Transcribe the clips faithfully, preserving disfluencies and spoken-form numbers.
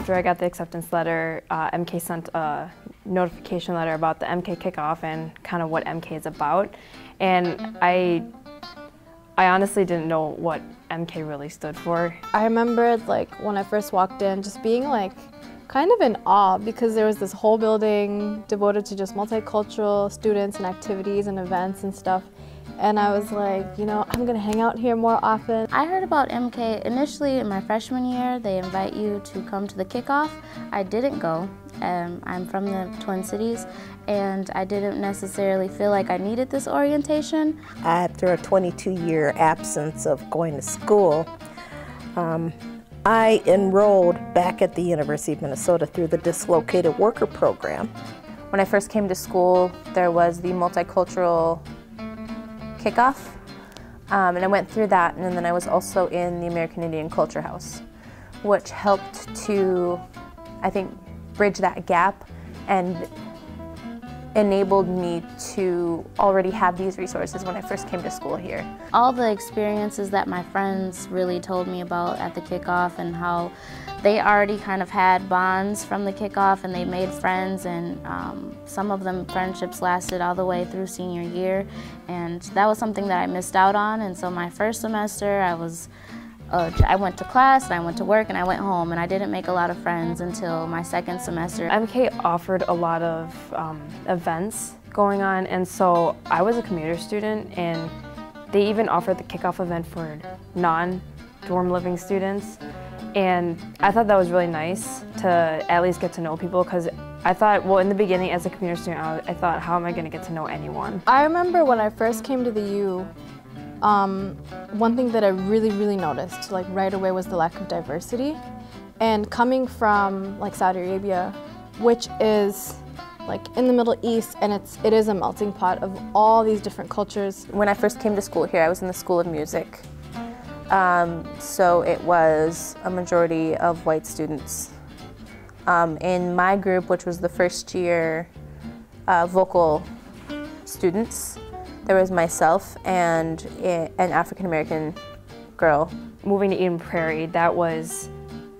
after I got the acceptance letter, uh, M K sent a notification letter about the M K kickoff and kind of what M K is about. And I, I honestly didn't know what M K really stood for. I remember like when I first walked in, just being like kind of in awe because there was this whole building devoted to just multicultural students and activities and events and stuff. And I was like, you know, I'm gonna hang out here more often. I heard about M K initially in my freshman year. They invite you to come to the kickoff. I didn't go. Um, I'm from the Twin Cities, and I didn't necessarily feel like I needed this orientation. After a twenty-two year absence of going to school, um, I enrolled back at the University of Minnesota through the Dislocated Worker Program. When I first came to school, there was the multicultural kickoff, um, and I went through that, and then I was also in the American Indian Culture House, which helped to, I think, bridge that gap and enabled me to already have these resources when I first came to school here. All the experiences that my friends really told me about at the kickoff and how they already kind of had bonds from the kickoff and they made friends, and um, some of them friendships lasted all the way through senior year, and that was something that I missed out on. And so my first semester I was Uh, I went to class, and I went to work, and I went home, and I didn't make a lot of friends until my second semester. M K offered a lot of um, events going on, and so I was a commuter student, and they even offered the kickoff event for non-dorm living students. And I thought that was really nice to at least get to know people, because I thought, well, in the beginning as a commuter student, I, I thought, how am I going to get to know anyone? I remember when I first came to the U, Um, one thing that I really, really noticed, like right away, was the lack of diversity. And coming from like Saudi Arabia, which is like in the Middle East, and it's it is a melting pot of all these different cultures. When I first came to school here, I was in the School of Music, um, so it was a majority of white students. Um, in my group, which was the first year uh, vocal students, there was myself and an African-American girl. Moving to Eden Prairie, that was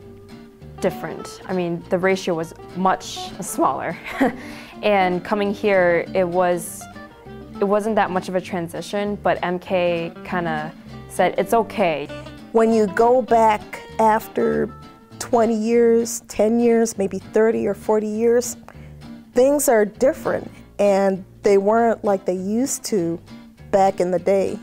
different. I mean, the ratio was much smaller. And coming here, it was, it wasn't that much of a transition, but M K kind of said, it's okay. When you go back after twenty years, ten years, maybe thirty or forty years, things are different, and they weren't like they used to back in the day.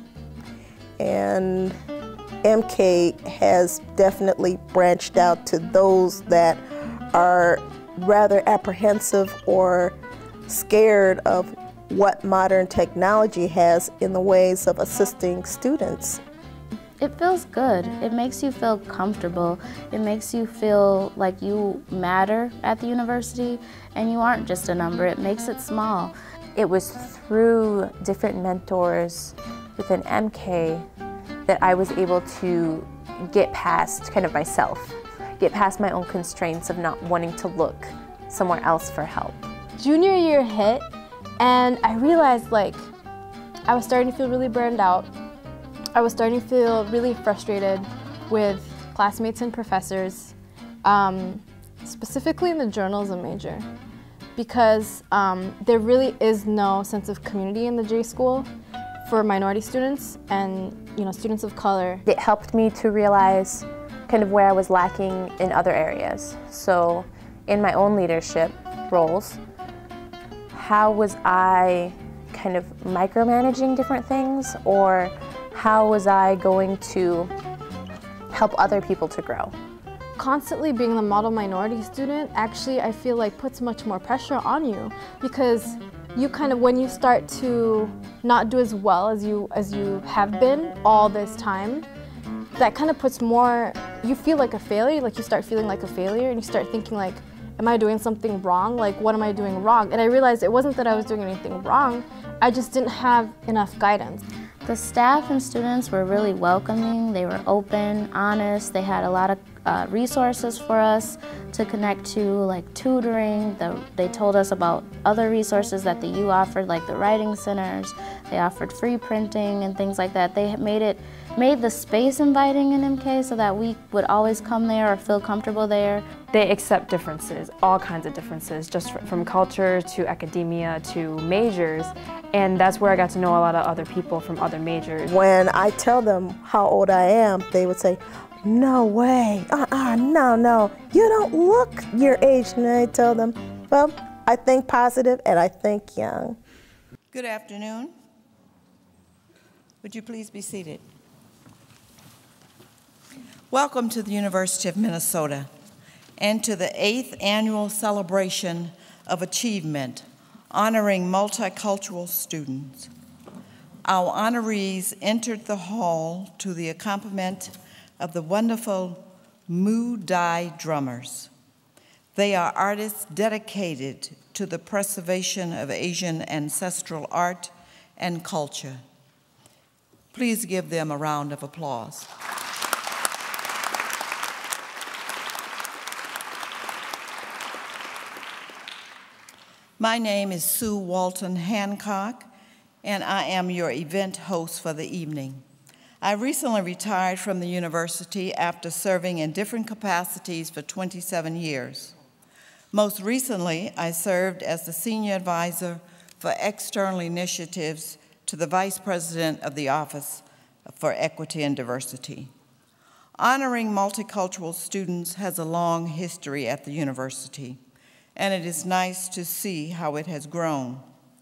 And M K has definitely branched out to those that are rather apprehensive or scared of what modern technology has in the ways of assisting students. It feels good. It makes you feel comfortable. It makes you feel like you matter at the university and you aren't just a number. It makes it small. It was through different mentors within M K that I was able to get past kind of myself, get past my own constraints of not wanting to look somewhere else for help. Junior year hit, and I realized like I was starting to feel really burned out. I was starting to feel really frustrated with classmates and professors, um, specifically in the journalism major, because um, there really is no sense of community in the J school for minority students and you know students of color. It helped me to realize kind of where I was lacking in other areas. So in my own leadership roles, how was I kind of micromanaging different things, or how was I going to help other people to grow? Constantly being the model minority student actually, I feel like, puts much more pressure on you, because you kind of, when you start to not do as well as you as you have been all this time, that kind of puts more, you feel like a failure, like you start feeling like a failure, and you start thinking like, am I doing something wrong? Like, what am I doing wrong? And I realized it wasn't that I was doing anything wrong, I just didn't have enough guidance. The staff and students were really welcoming. They were open, honest. They had a lot of uh, resources for us to connect to, like tutoring. The, they told us about other resources that the U offered, like the writing centers. They offered free printing and things like that. They made it made the space inviting in M K so that we would always come there or feel comfortable there. They accept differences, all kinds of differences, just from culture to academia to majors, and that's where I got to know a lot of other people from other majors. When I tell them how old I am, they would say, no way, uh-uh, no, no, you don't look your age. And I tell them, well, I think positive and I think young. Good afternoon. Would you please be seated? Welcome to the University of Minnesota and to the eighth annual celebration of achievement honoring multicultural students. Our honorees entered the hall to the accompaniment of the wonderful Mu Daiko drummers. They are artists dedicated to the preservation of Asian ancestral art and culture. Please give them a round of applause. My name is Sue Walton Hancock, and I am your event host for the evening. I recently retired from the university after serving in different capacities for twenty-seven years. Most recently, I served as the senior advisor for external initiatives to the vice president of the Office for Equity and Diversity. Honoring multicultural students has a long history at the university, and it is nice to see how it has grown.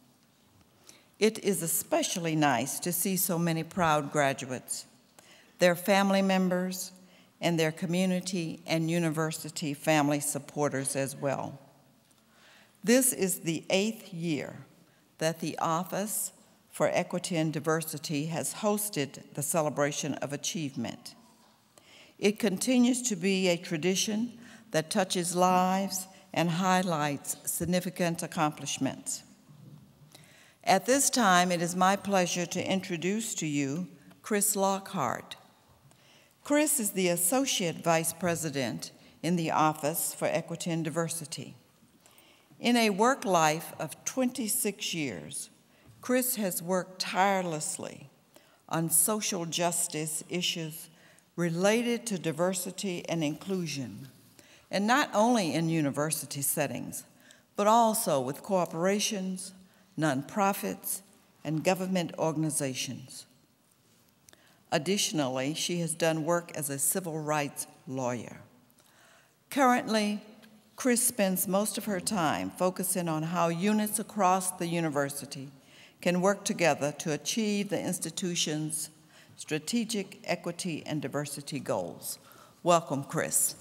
It is especially nice to see so many proud graduates, their family members, and their community and university family supporters as well. This is the eighth year that the Office for Equity and Diversity has hosted the Celebration of Achievement. It continues to be a tradition that touches lives and highlights significant accomplishments. At this time, it is my pleasure to introduce to you Chris Lockhart. Chris is the Associate Vice President in the Office for Equity and Diversity. In a work life of twenty-six years, Chris has worked tirelessly on social justice issues related to diversity and inclusion, and not only in university settings, but also with corporations, nonprofits, and government organizations. Additionally, she has done work as a civil rights lawyer. Currently, Chris spends most of her time focusing on how units across the university can work together to achieve the institution's strategic equity and diversity goals. Welcome, Chris.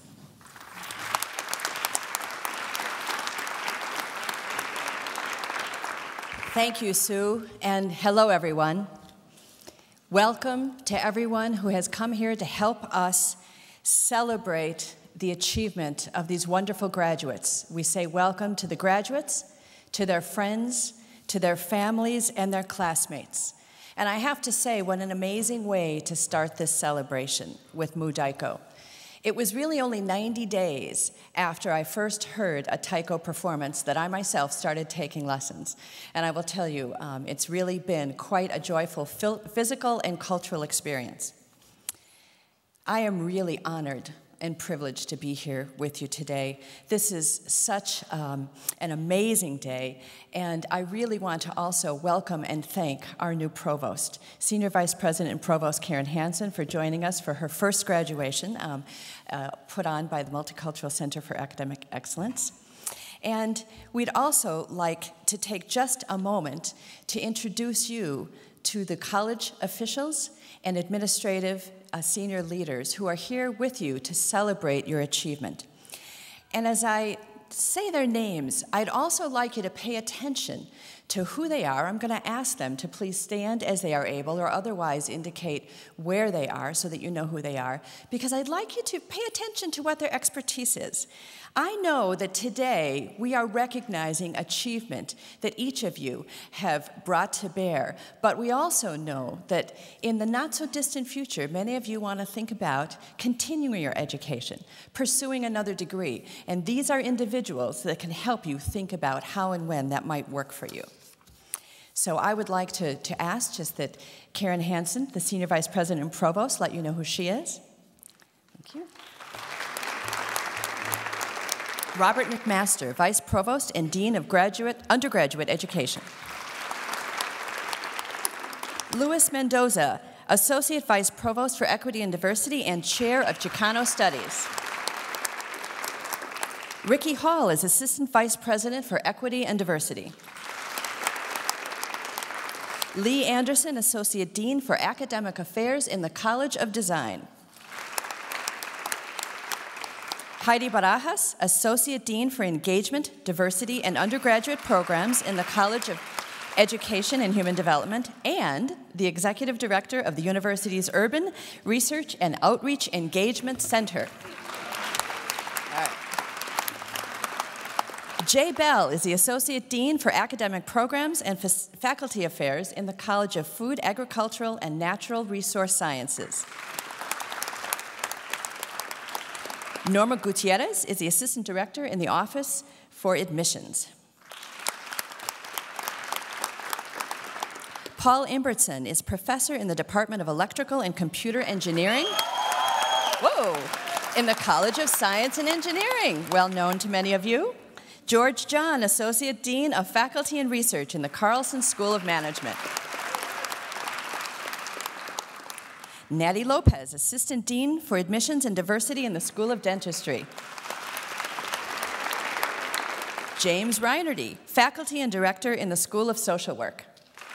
Thank you, Sue, and hello, everyone. Welcome to everyone who has come here to help us celebrate the achievement of these wonderful graduates. We say welcome to the graduates, to their friends, to their families, and their classmates. And I have to say, what an amazing way to start this celebration with Mu Daiko. It was really only ninety days after I first heard a taiko performance that I myself started taking lessons. And I will tell you, um, it's really been quite a joyful physical and cultural experience. I am really honored and privileged to be here with you today. This is such um, an amazing day, and I really want to also welcome and thank our new provost, Senior Vice President and Provost Karen Hansen, for joining us for her first graduation um, uh, put on by the Multicultural Center for Academic Excellence. And we'd also like to take just a moment to introduce you to the college officials and administrative uh, senior leaders who are here with you to celebrate your achievement. And as I say their names, I'd also like you to pay attention to who they are, I'm going to ask them to please stand as they are able or otherwise indicate where they are so that you know who they are, because I'd like you to pay attention to what their expertise is. I know that today we are recognizing achievement that each of you have brought to bear, but we also know that in the not-so-distant future, many of you want to think about continuing your education, pursuing another degree, and these are individuals that can help you think about how and when that might work for you. So I would like to, to ask just that Karen Hansen, the Senior Vice President and Provost, let you know who she is. Thank you. Robert McMaster, Vice Provost and Dean of Graduate, Undergraduate Education. Luis Mendoza, Associate Vice Provost for Equity and Diversity and Chair of Chicano Studies. Ricky Hall is Assistant Vice President for Equity and Diversity. Lee Anderson, Associate Dean for Academic Affairs in the College of Design. Heidi Barajas, Associate Dean for Engagement, Diversity, and Undergraduate Programs in the College of Education and Human Development, and the Executive Director of the university's Urban Research and Outreach Engagement Center. All right. Jay Bell is the Associate Dean for Academic Programs and Faculty Affairs in the College of Food, Agricultural, and Natural Resource Sciences. Norma Gutierrez is the Assistant Director in the Office for Admissions. Paul Imbertson is Professor in the Department of Electrical and Computer Engineering. Whoa! In the College of Science and Engineering, well known to many of you. George John, Associate Dean of Faculty and Research in the Carlson School of Management. Natty Lopez, Assistant Dean for Admissions and Diversity in the School of Dentistry. James Reinerty, Faculty and Director in the School of Social Work.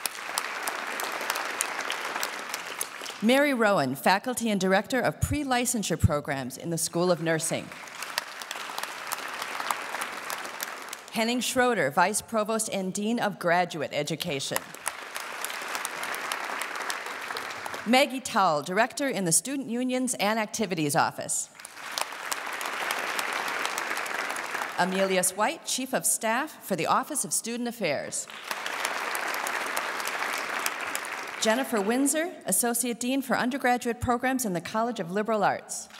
Mary Rowan, Faculty and Director of Pre-Licensure Programs in the School of Nursing. Henning Schroeder, Vice Provost and Dean of Graduate Education. Maggie Towle, Director in the Student Unions and Activities Office. Amelius White, Chief of Staff for the Office of Student Affairs. Jennifer Windsor, Associate Dean for Undergraduate Programs in the College of Liberal Arts.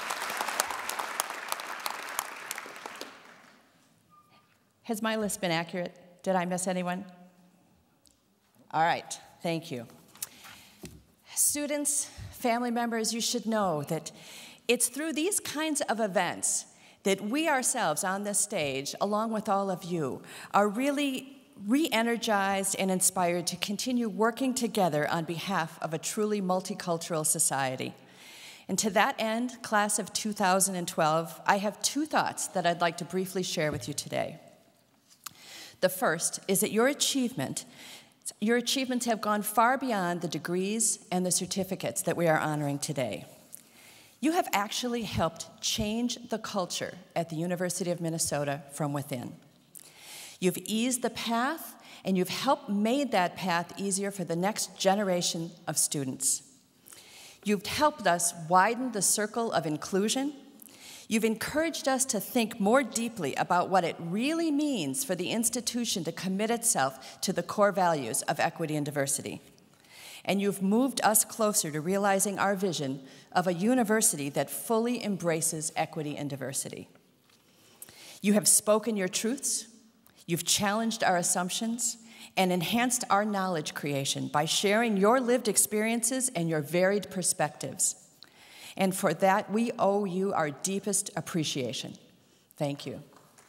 Has my list been accurate? Did I miss anyone? All right, thank you. Students, family members, you should know that it's through these kinds of events that we ourselves on this stage, along with all of you, are really re-energized and inspired to continue working together on behalf of a truly multicultural society. And to that end, class of two thousand twelve, I have two thoughts that I'd like to briefly share with you today. The first is that your achievement Your achievements have gone far beyond the degrees and the certificates that we are honoring today. You have actually helped change the culture at the University of Minnesota from within. You've eased the path, and you've helped make that path easier for the next generation of students. You've helped us widen the circle of inclusion. You've encouraged us to think more deeply about what it really means for the institution to commit itself to the core values of equity and diversity. And you've moved us closer to realizing our vision of a university that fully embraces equity and diversity. You have spoken your truths, you've challenged our assumptions, and enhanced our knowledge creation by sharing your lived experiences and your varied perspectives. And for that, we owe you our deepest appreciation. Thank you.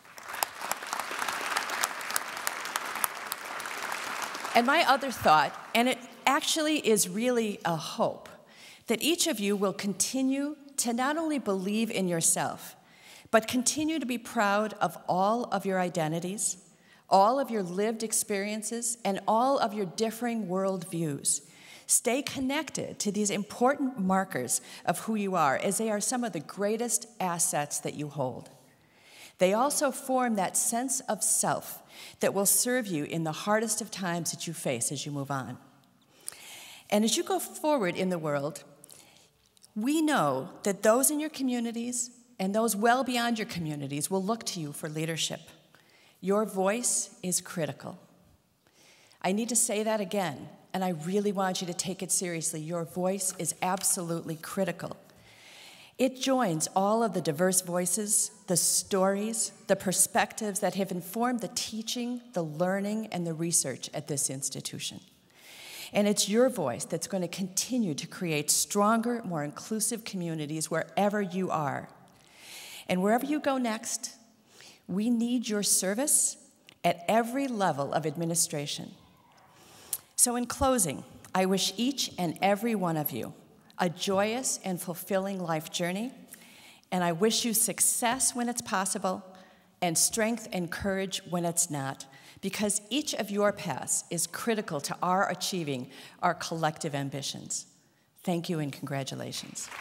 And my other thought, and it actually is really a hope, that each of you will continue to not only believe in yourself, but continue to be proud of all of your identities, all of your lived experiences, and all of your differing worldviews. Stay connected to these important markers of who you are, as they are some of the greatest assets that you hold. They also form that sense of self that will serve you in the hardest of times that you face as you move on. And as you go forward in the world, we know that those in your communities and those well beyond your communities will look to you for leadership. Your voice is critical. I need to say that again, and I really want you to take it seriously. Your voice is absolutely critical. It joins all of the diverse voices, the stories, the perspectives that have informed the teaching, the learning, and the research at this institution. And it's your voice that's going to continue to create stronger, more inclusive communities wherever you are. And wherever you go next, we need your service at every level of administration. So in closing, I wish each and every one of you a joyous and fulfilling life journey, and I wish you success when it's possible and strength and courage when it's not, because each of your paths is critical to our achieving our collective ambitions. Thank you and congratulations.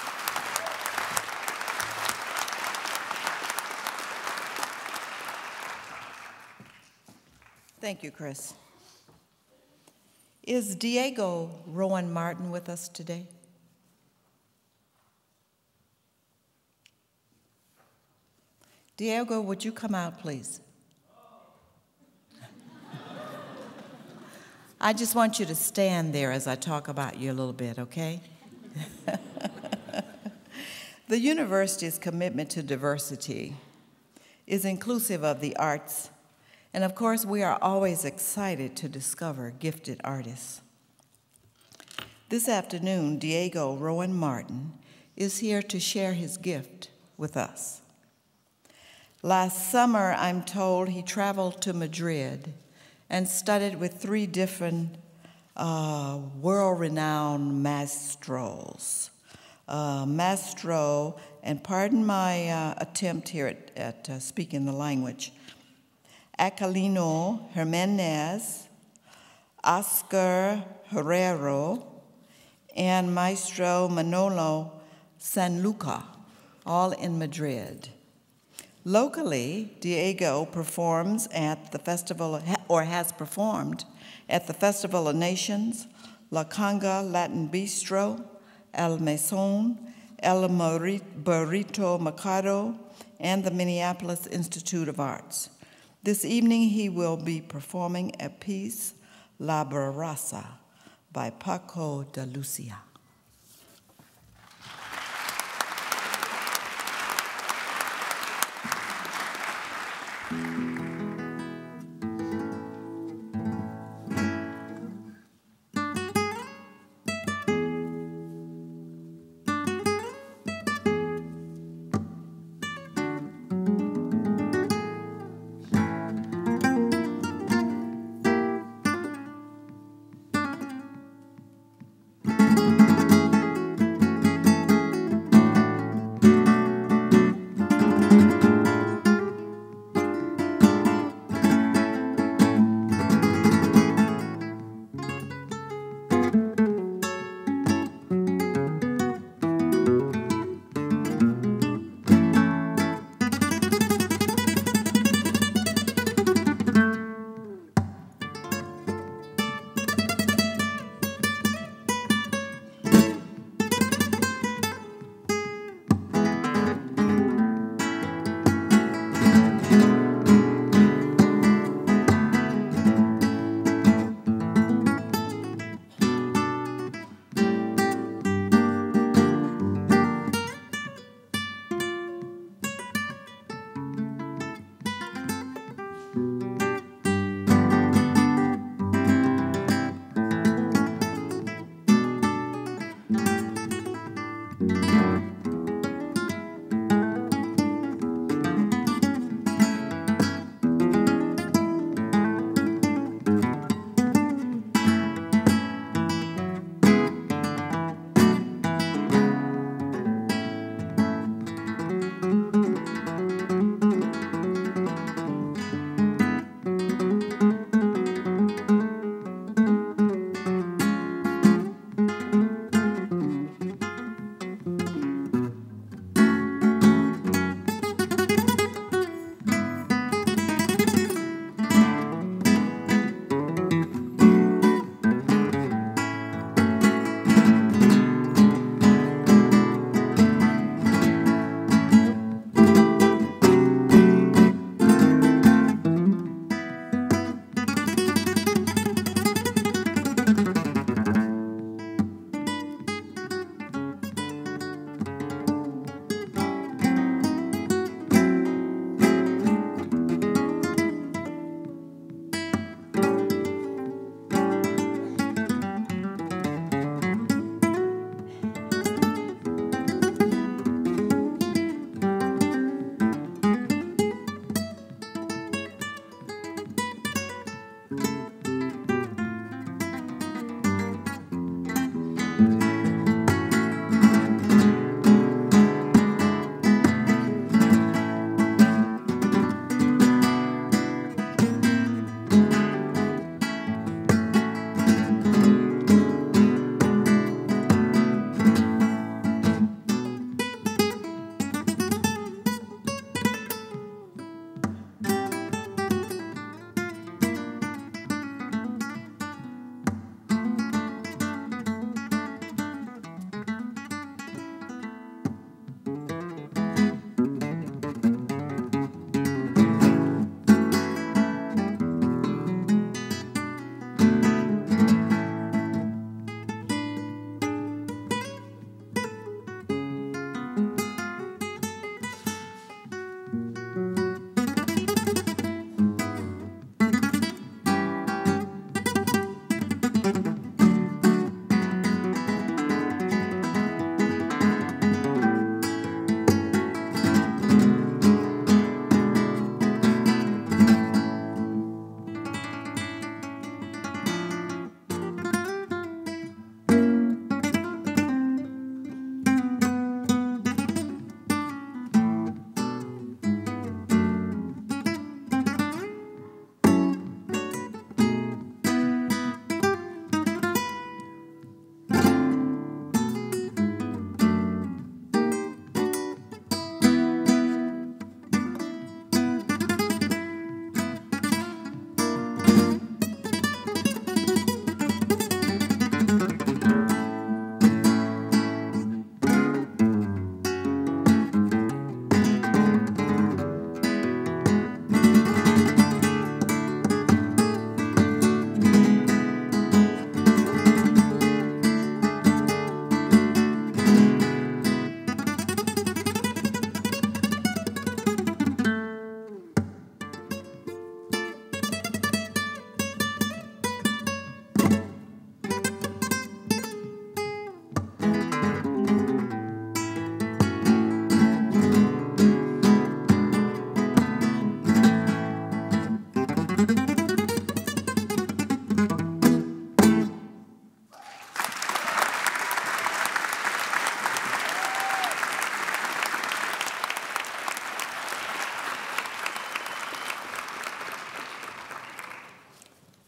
Thank you, Chris. Is Diego Rowan Martin with us today? Diego, would you come out, please? I just want you to stand there as I talk about you a little bit, okay? The university's commitment to diversity is inclusive of the arts, and of course, we are always excited to discover gifted artists. This afternoon, Diego Rowan Martin is here to share his gift with us. Last summer, I'm told he traveled to Madrid and studied with three different uh, world-renowned maestros. Uh, maestro, and pardon my uh, attempt here at, at uh, speaking the language, Aquilino Jimenez, Oscar Herrero, and Maestro Manolo Sanluca, all in Madrid. Locally, Diego performs at the Festival, or has performed at the Festival of Nations, La Conga Latin Bistro, El Maison, El Burrito Mercado, and the Minneapolis Institute of Arts. This evening, he will be performing a piece, La Barraza, by Paco de Lucia. Thank you.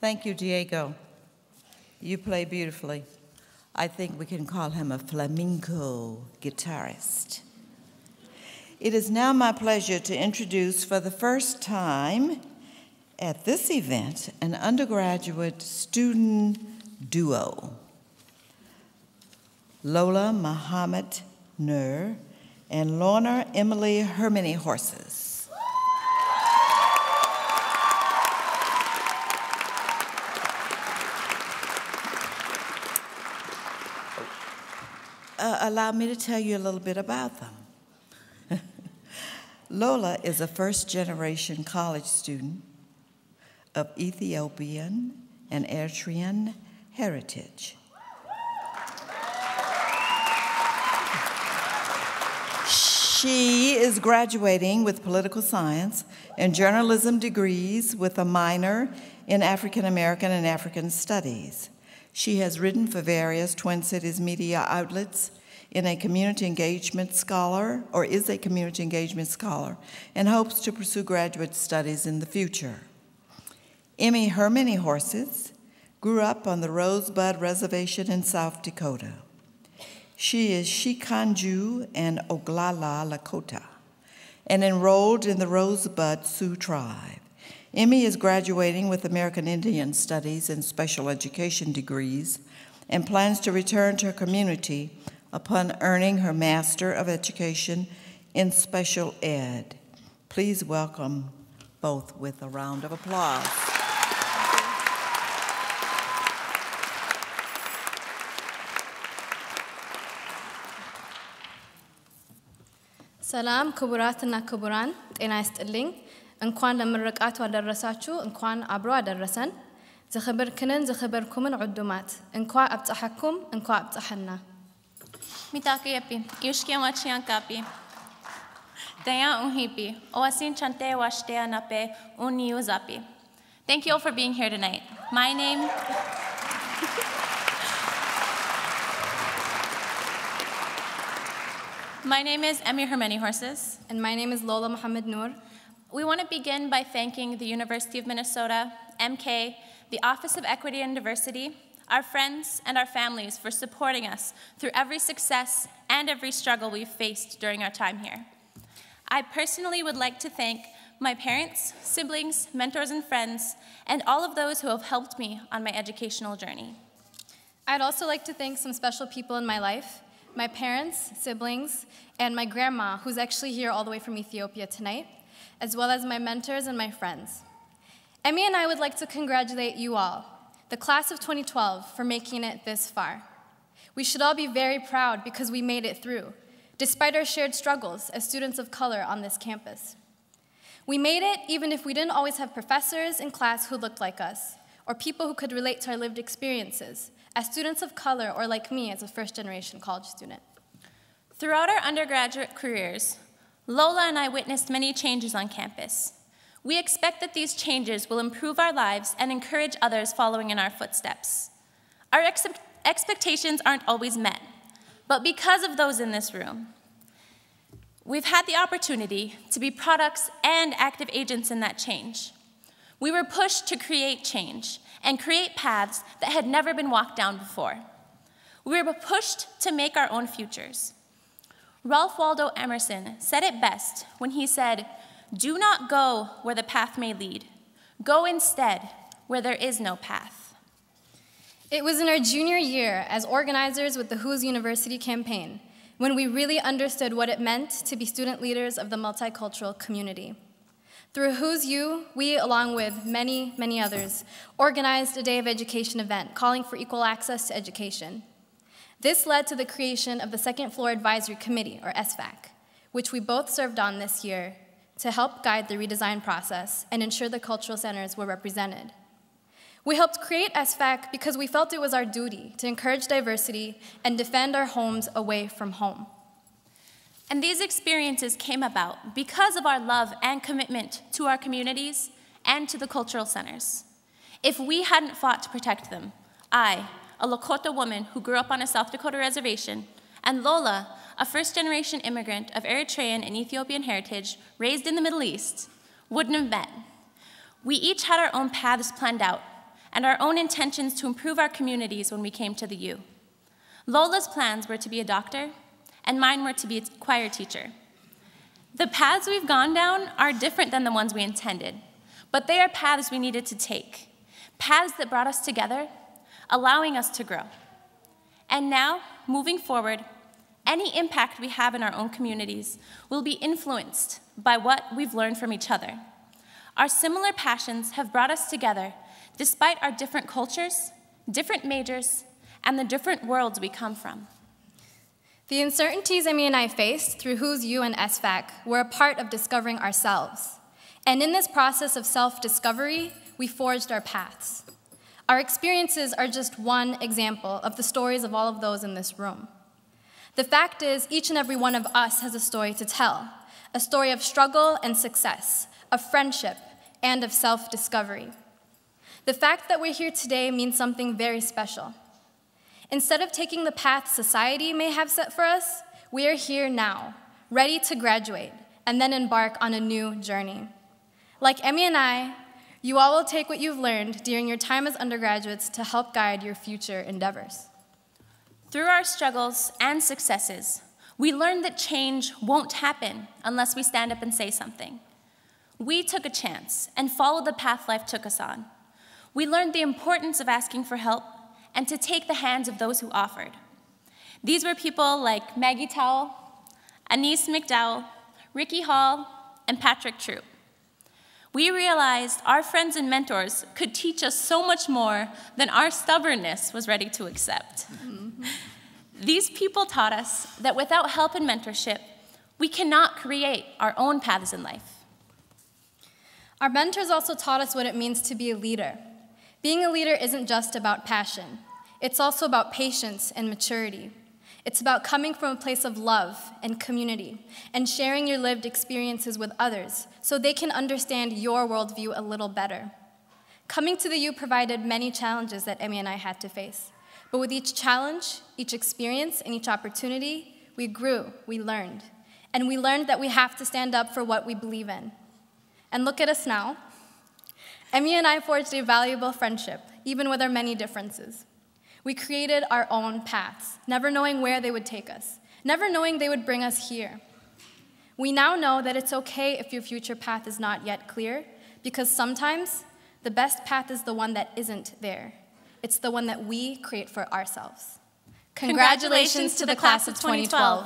Thank you, Diego. You play beautifully. I think we can call him a flamenco guitarist. It is now my pleasure to introduce for the first time at this event an undergraduate student duo, Lolla Mohammed and Lorna Emily Hermany Horses. Uh, allow me to tell you a little bit about them. Lolla is a first-generation college student of Ethiopian and Eritrean heritage. She is graduating with political science and journalism degrees with a minor in African American and African studies. She has written for various Twin Cities media outlets in a community engagement scholar, or is a community engagement scholar, and hopes to pursue graduate studies in the future. Emmy Hermany Horses grew up on the Rosebud Reservation in South Dakota. She is Shikanju and Oglala Lakota and enrolled in the Rosebud Sioux tribe. Emmy is graduating with American Indian Studies and Special Education degrees and plans to return to her community upon earning her Master of Education in Special Ed. Please welcome both with a round of applause. ሰላም ክቡራትና ክቡራን ጤና ይስጥልኝ እንኳን ለምርቃቱ አደረሳችሁ እንኳን አብሮ አደረሰን ዝኽብርክንን ዝኽብርኩምን ዕዱማት እንኳን አብጽሐኩም እንኳን አብጽሐና Mitakepi, Yushkia Machiankapi. Daya Unhipi, Oasin Chante Washtea Nape, Uniuzapi. Thank you all for being here tonight. My name. My name is Emmy Hermany Horses. And my name is Lolla Mohammed Noor. We want to begin by thanking the University of Minnesota, M C A E, the Office of Equity and Diversity, our friends and our families for supporting us through every success and every struggle we've faced during our time here. I personally would like to thank my parents, siblings, mentors, and friends, and all of those who have helped me on my educational journey. I'd also like to thank some special people in my life, my parents, siblings, and my grandma, who's actually here all the way from Ethiopia tonight, as well as my mentors and my friends. Emmy and I would like to congratulate you all, the class of twenty twelve, for making it this far. We should all be very proud because we made it through, despite our shared struggles as students of color on this campus. We made it even if we didn't always have professors in class who looked like us, or people who could relate to our lived experiences, as students of color or like me as a first-generation college student. Throughout our undergraduate careers, Lolla and I witnessed many changes on campus. We expect that these changes will improve our lives and encourage others following in our footsteps. Our ex expectations aren't always met, but because of those in this room, we've had the opportunity to be products and active agents in that change. We were pushed to create change and create paths that had never been walked down before. We were pushed to make our own futures. Ralph Waldo Emerson said it best when he said, "Do not go where the path may lead. Go instead where there is no path." It was in our junior year as organizers with the Who's University campaign when we really understood what it meant to be student leaders of the multicultural community. Through Who's You, we, along with many, many others, organized a Day of Education event calling for equal access to education. This led to the creation of the Second Floor Advisory Committee, or S F A C, which we both served on this year to help guide the redesign process and ensure the cultural centers were represented. We helped create S F A C because we felt it was our duty to encourage diversity and defend our homes away from home. And these experiences came about because of our love and commitment to our communities and to the cultural centers. If we hadn't fought to protect them, I, a Lakota woman who grew up on a South Dakota reservation, and Lolla, a first-generation immigrant of Eritrean and Ethiopian heritage raised in the Middle East, wouldn't have met. We each had our own paths planned out, and our own intentions to improve our communities when we came to the U. Lolla's plans were to be a doctor, and mine were to be a choir teacher. The paths we've gone down are different than the ones we intended, but they are paths we needed to take, paths that brought us together, allowing us to grow. And now, moving forward, any impact we have in our own communities will be influenced by what we've learned from each other. Our similar passions have brought us together despite our different cultures, different majors, and the different worlds we come from. The uncertainties Emmy and I faced through Who's You and S FAC were a part of discovering ourselves. And in this process of self-discovery, we forged our paths. Our experiences are just one example of the stories of all of those in this room. The fact is, each and every one of us has a story to tell, a story of struggle and success, of friendship, and of self-discovery. The fact that we're here today means something very special. Instead of taking the path society may have set for us, we are here now, ready to graduate, and then embark on a new journey. Like Emmy and I, you all will take what you've learned during your time as undergraduates to help guide your future endeavors. Through our struggles and successes, we learned that change won't happen unless we stand up and say something. We took a chance and followed the path life took us on. We learned the importance of asking for help and to take the hands of those who offered. These were people like Maggie Towell, Anise McDowell, Ricky Hall, and Patrick Troop. We realized our friends and mentors could teach us so much more than our stubbornness was ready to accept. Mm-hmm. These people taught us that without help and mentorship, we cannot create our own paths in life. Our mentors also taught us what it means to be a leader. Being a leader isn't just about passion. It's also about patience and maturity. It's about coming from a place of love and community and sharing your lived experiences with others so they can understand your worldview a little better. Coming to the U provided many challenges that Emmy and I had to face. But with each challenge, each experience, and each opportunity, we grew, we learned. And we learned that we have to stand up for what we believe in. And look at us now. Emmy and I forged a valuable friendship, even with our many differences. We created our own paths, never knowing where they would take us, never knowing they would bring us here. We now know that it's okay if your future path is not yet clear, because sometimes the best path is the one that isn't there. It's the one that we create for ourselves. Congratulations to the class of twenty twelve.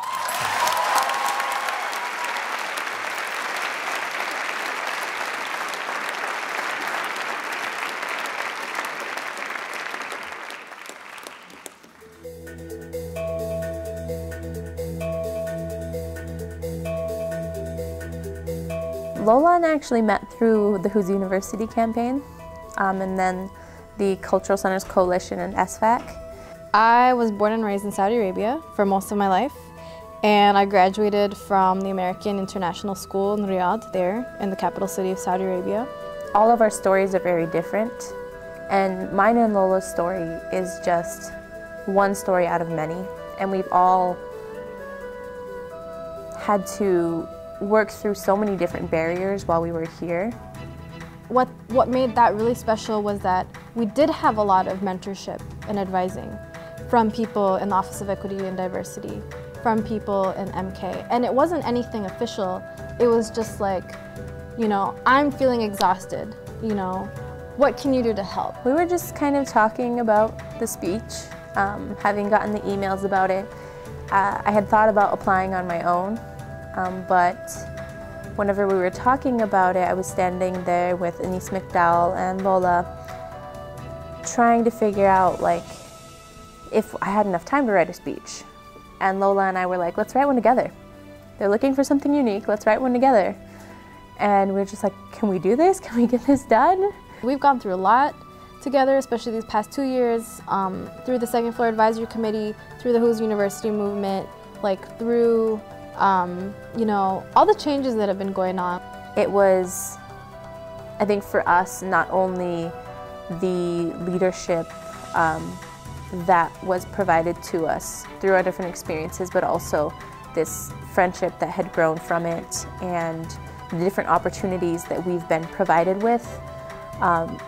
Lolla and I actually met through the Who's University campaign, um, and then the Cultural Centers Coalition and S FAC. I was born and raised in Saudi Arabia for most of my life, and I graduated from the American International School in Riyadh, there in the capital city of Saudi Arabia. All of our stories are very different, and mine and Lolla's story is just one story out of many, and we've all had to work through so many different barriers while we were here. What, what made that really special was that we did have a lot of mentorship and advising from people in the Office of Equity and Diversity, from people in M C A E, and it wasn't anything official. It was just like, you know, I'm feeling exhausted, you know, what can you do to help? We were just kind of talking about the speech, um, having gotten the emails about it. Uh, I had thought about applying on my own, um, but whenever we were talking about it, I was standing there with Anise McDowell and Lolla, trying to figure out like if I had enough time to write a speech. And Lolla and I were like, let's write one together. They're looking for something unique, let's write one together. And we we're just like, can we do this? Can we get this done? We've gone through a lot together, especially these past two years, um, through the Second Floor Advisory Committee, through the Who's University movement, like through, um, you know, all the changes that have been going on. It was, I think for us, not only the leadership um, that was provided to us through our different experiences, but also this friendship that had grown from it and the different opportunities that we've been provided with. Um,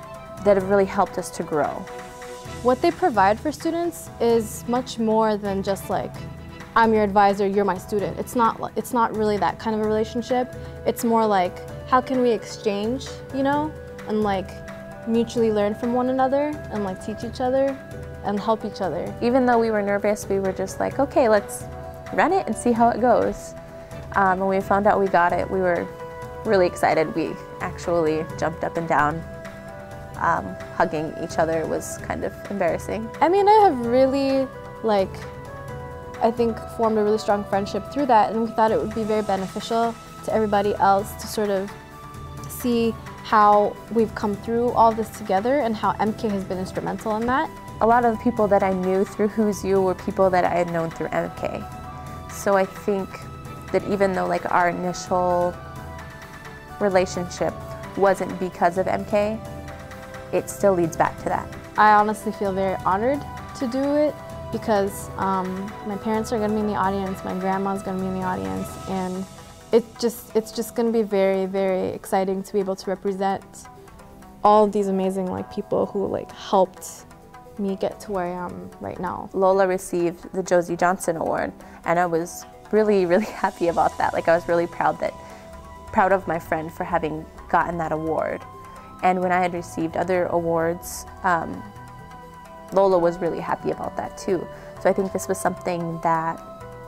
that have really helped us to grow. What they provide for students is much more than just like, I'm your advisor, you're my student. It's not, it's not really that kind of a relationship. It's more like, how can we exchange, you know, and like mutually learn from one another and like teach each other and help each other. Even though we were nervous, we were just like, okay, let's run it and see how it goes. Um, when we found out we got it, we were really excited. We actually jumped up and down. Um, hugging each other was kind of embarrassing. Emmy and I have really, like, I think formed a really strong friendship through that, and we thought it would be very beneficial to everybody else to sort of see how we've come through all this together and how M K has been instrumental in that. A lot of the people that I knew through Who's You were people that I had known through M K. So I think that even though like our initial relationship wasn't because of M K, it still leads back to that. I honestly feel very honored to do it because um, my parents are going to be in the audience, my grandma's going to be in the audience, and it just it's just going to be very, very exciting to be able to represent all of these amazing like people who like helped me get to where I am right now. Lolla received the Josie Johnson Award, and I was really, really happy about that. Like I was really proud that proud of my friend for having gotten that award. And when I had received other awards, um, Lolla was really happy about that too. So I think this was something that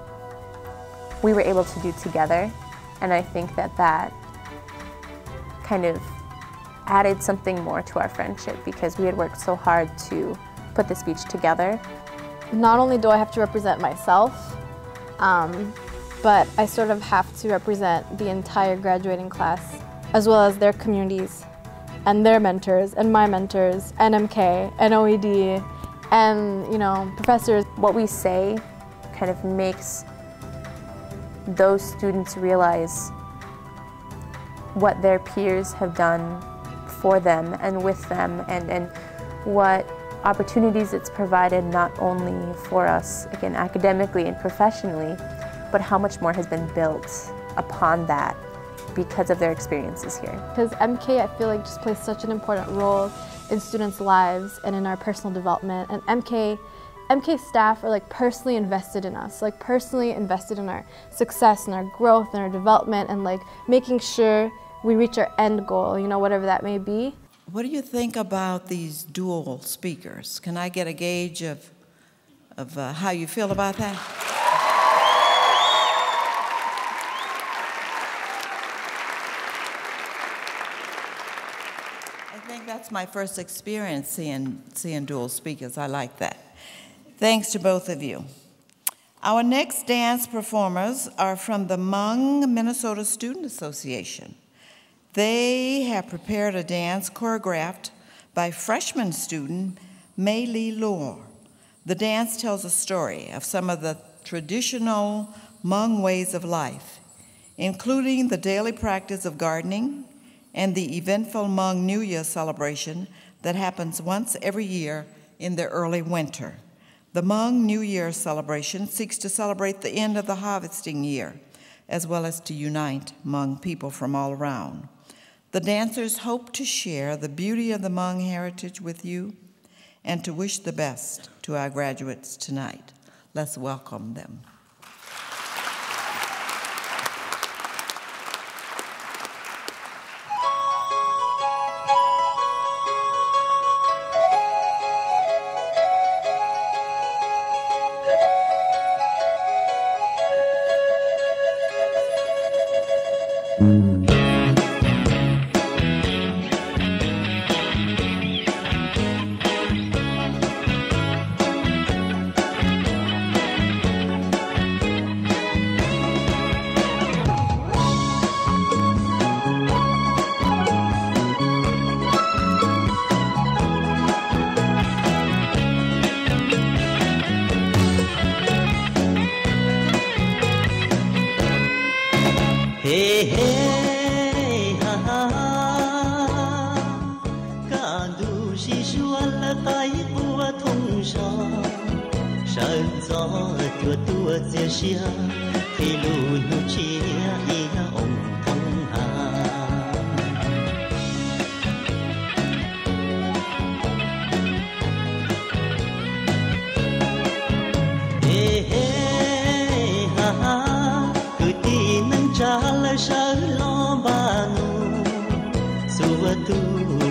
we were able to do together, and I think that that kind of added something more to our friendship because we had worked so hard to put the speech together. Not only do I have to represent myself, um, but I sort of have to represent the entire graduating class as well as their communities and their mentors and my mentors and M K and O E D and, you know, professors. What we say kind of makes those students realize what their peers have done for them and with them, and, and what opportunities it's provided not only for us, again, academically and professionally, but how much more has been built upon that because of their experiences here. Because M K, I feel like, just plays such an important role in students' lives and in our personal development. And M K, M K staff are like personally invested in us, like personally invested in our success and our growth and our development and like making sure we reach our end goal, you know, whatever that may be. What do you think about these dual speakers? Can I get a gauge of, of uh, how you feel about that? I think that's my first experience seeing, seeing dual speakers. I like that. Thanks to both of you. Our next dance performers are from the Hmong Minnesota Student Association. They have prepared a dance choreographed by freshman student Mei Lee Lore. The dance tells a story of some of the traditional Hmong ways of life, including the daily practice of gardening and the eventful Hmong New Year celebration that happens once every year in the early winter. The Hmong New Year celebration seeks to celebrate the end of the harvesting year, as well as to unite Hmong people from all around. The dancers hope to share the beauty of the Hmong heritage with you and to wish the best to our graduates tonight. Let's welcome them.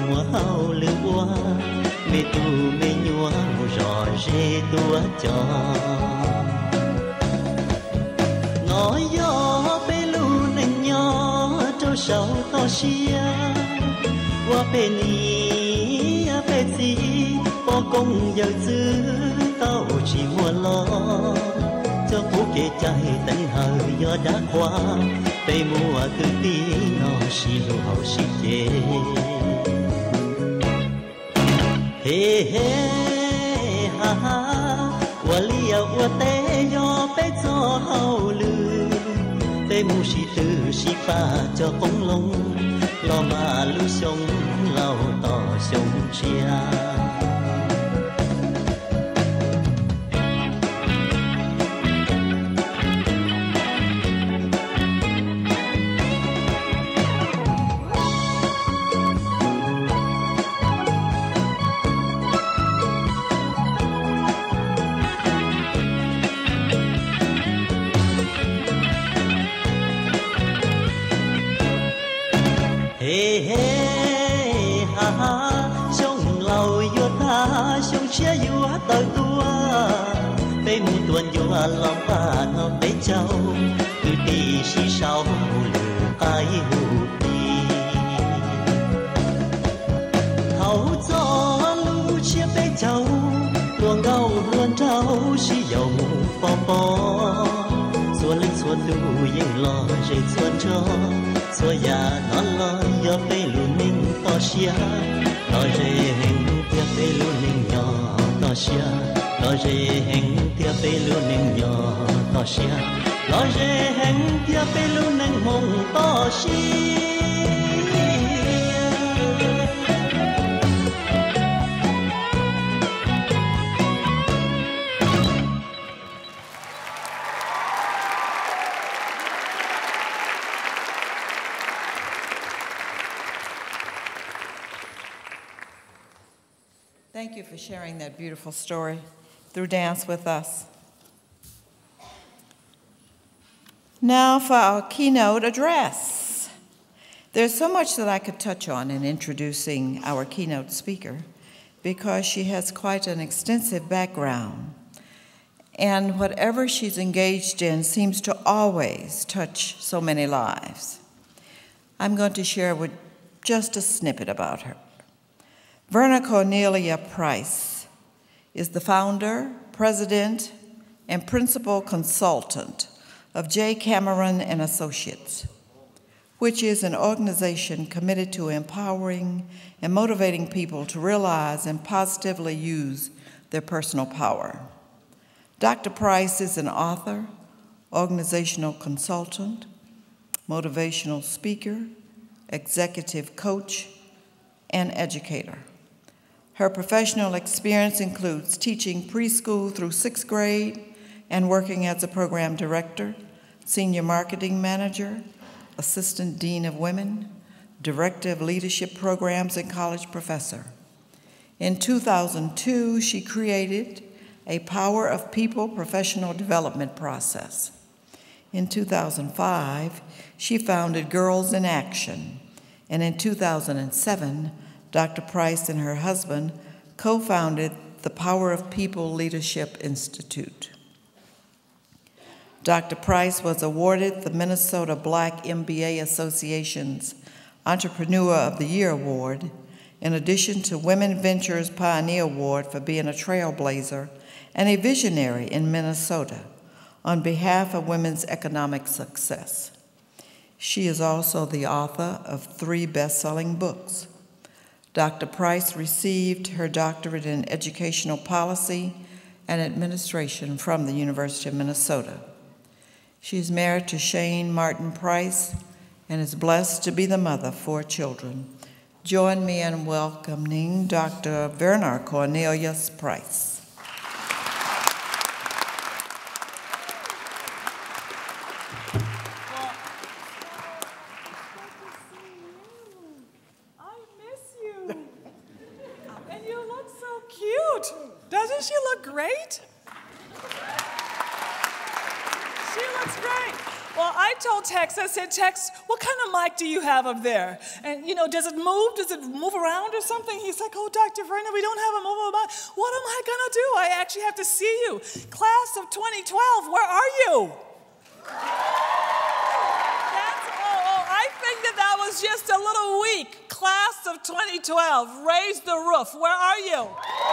mua hao lưu qua mê tu mê nhua rò rê tua cho ngõ gió bê lu nành nhỏ trâu sầu to xia qua bê ní bê gì bỏ công giờ dư tao chỉ mua lo cho phố kề chạy tận hờ gió đã qua tây mùa từ tí nó xì lù hậu xì chê he he ha ha wa lia wa te yo pe cho hậu lư tây mù xì từ xì pha cho công long lo mà lưu sông lao tỏ sông chia hey hey ha ha sông lầu vô tha sông chia vô tới tua bên một tuần vô lòng ba nó bên châu từ tì xí sau lửa ai hù tì hậu gió lưu chia bên châu luồng gâu luồng trâu xí dầu bò bò xuân lên xuân lưu yên lo dậy xuân cho xua già nó lo do bê lu ninh to xia nó dễ hình tia bê lu ninh nhỏ to xia nó dễ hình tia bê lu ninh nhỏ to xia nó dễ hình tia bê lu ninh mông to xia Thank you for sharing that beautiful story through dance with us. Now for our keynote address. There's so much that I could touch on in introducing our keynote speaker because she has quite an extensive background. And whatever she's engaged in seems to always touch so many lives. I'm going to share with just a snippet about her. Verna Cornelia Price is the founder, president, and principal consultant of J. Cameron and Associates, which is an organization committed to empowering and motivating people to realize and positively use their personal power. Doctor Price is an author, organizational consultant, motivational speaker, executive coach, and educator. Her professional experience includes teaching preschool through sixth grade and working as a program director, senior marketing manager, assistant dean of women, director of leadership programs, and college professor. In two thousand two, she created a Power of People professional development process. In two thousand five, she founded Girls in Action, and in two thousand seven, Doctor Price and her husband co-founded the Power of People Leadership Institute. Doctor Price was awarded the Minnesota Black M B A Association's Entrepreneur of the Year Award, in addition to Women Ventures Pioneer Award for being a trailblazer and a visionary in Minnesota on behalf of women's economic success. She is also the author of three best-selling books. Doctor Price received her doctorate in educational policy and administration from the University of Minnesota. She is married to Shane Martin Price and is blessed to be the mother of four children. Join me in welcoming Doctor Verna Cornelia Price. Doesn't she look great? She looks great. Well, I told Tex, I said, Tex, what kind of mic do you have up there? And, you know, does it move? Does it move around or something? He's like, oh, Doctor Verna, we don't have a mobile mic. What am I going to do? I actually have to see you. Class of twenty twelve, where are you? That's, oh, oh, I think that that was just a little weak. Class of twenty twelve, raise the roof. Where are you?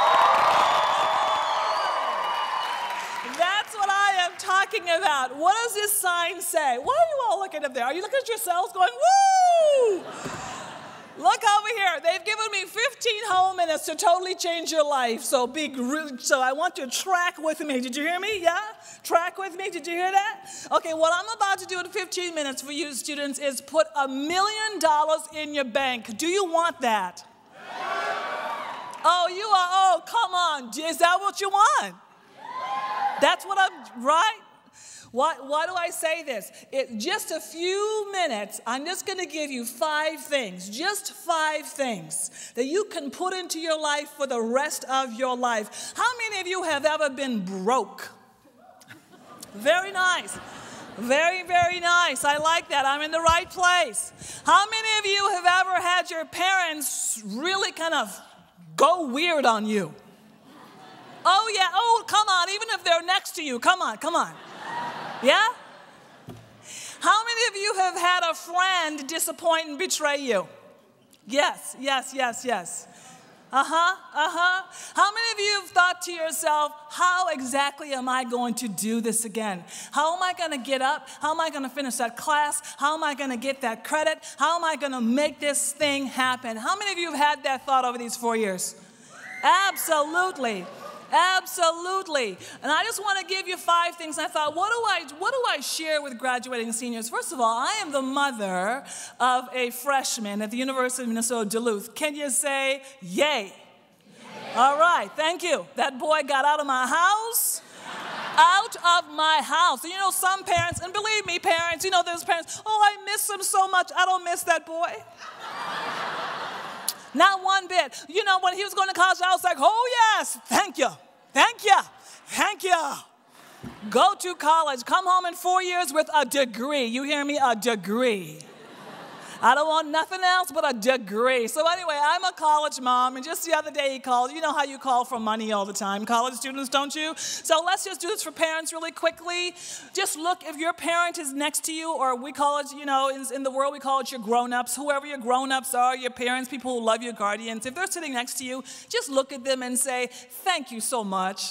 That's what I am talking about. What does this sign say? Why are you all looking up there? Are you looking at yourselves going, woo? Look over here. They've given me fifteen whole minutes to totally change your life. So be, so I want you to track with me. Did you hear me? Yeah? Track with me. Did you hear that? Okay, what I'm about to do in fifteen minutes for you students is put a million dollars in your bank. Do you want that? Oh, you are, oh, come on. Is that what you want? That's what I'm, right? Why, why do I say this? It, just a few minutes, I'm just going to give you five things, just five things that you can put into your life for the rest of your life. How many of you have ever been broke? Very nice. Very, very nice. I like that. I'm in the right place. How many of you have ever had your parents really kind of go weird on you? Oh, yeah. Oh, come on. Even if they're next to you. Come on. Come on. Yeah? How many of you have had a friend disappoint and betray you? Yes, yes, yes, yes. Uh-huh, uh-huh. How many of you have thought to yourself, how exactly am I going to do this again? How am I going to get up? How am I going to finish that class? How am I going to get that credit? How am I going to make this thing happen? How many of you have had that thought over these four years? Absolutely. Absolutely. And I just want to give you five things. I thought, what do I, what do I share with graduating seniors? First of all, I am the mother of a freshman at the University of Minnesota Duluth. Can you say yay? Yay. All right, thank you. That boy got out of my house. Out of my house. And you know, some parents, and believe me, parents, you know, there's parents, oh, I miss him so much. I don't miss that boy. Not one bit. You know, when he was going to college, I was like, oh, yes, thank you. Thank you. Thank you. Go to college. Come home in four years with a degree. You hear me? A degree. I don't want nothing else but a degree. So anyway, I'm a college mom, and just the other day he called. You know how you call for money all the time, college students, don't you? So let's just do this for parents really quickly. Just look, if your parent is next to you, or we call it, you know, in, in the world we call it your grown-ups, whoever your grown-ups are, your parents, people who love your guardians, if they're sitting next to you, just look at them and say, thank you so much.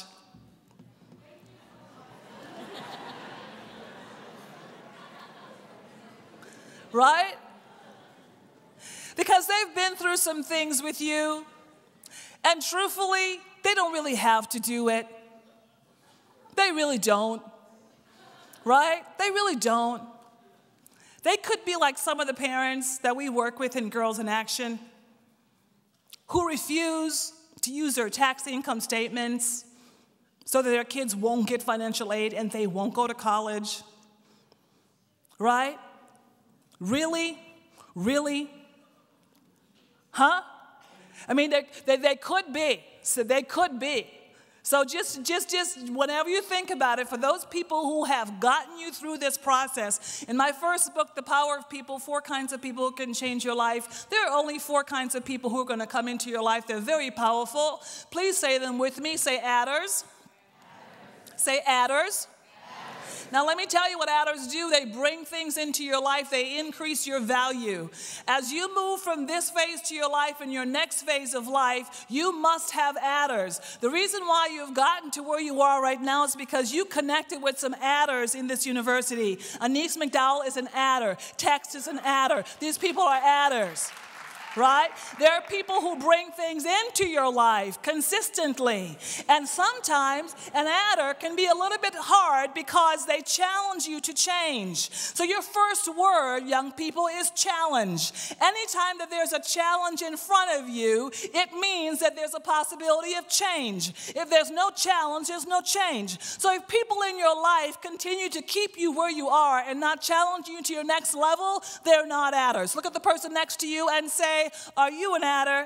Right? Because they've been through some things with you, and truthfully, they don't really have to do it. They really don't, right? They really don't. They could be like some of the parents that we work with in Girls in Action who refuse to use their tax income statements so that their kids won't get financial aid and they won't go to college, right? Really? Really? Huh? I mean, they, they, they could be. So they could be. So just, just, just whenever you think about it, for those people who have gotten you through this process, in my first book, The Power of People, Four Kinds of People Who Can Change Your Life, there are only four kinds of people who are going to come into your life. They're very powerful. Please say them with me. Say adders. adders. Say adders. Now, let me tell you what adders do. They bring things into your life. They increase your value. As you move from this phase to your life and your next phase of life, you must have adders. The reason why you've gotten to where you are right now is because you connected with some adders in this university. Anise McDowell is an adder. Tex is an adder. These people are adders. Right? There are people who bring things into your life consistently. And sometimes an adder can be a little bit hard because they challenge you to change. So your first word, young people, is challenge. Anytime that there's a challenge in front of you, it means that there's a possibility of change. If there's no challenge, there's no change. So if people in your life continue to keep you where you are and not challenge you to your next level, they're not adders. Look at the person next to you and say, are you an adder?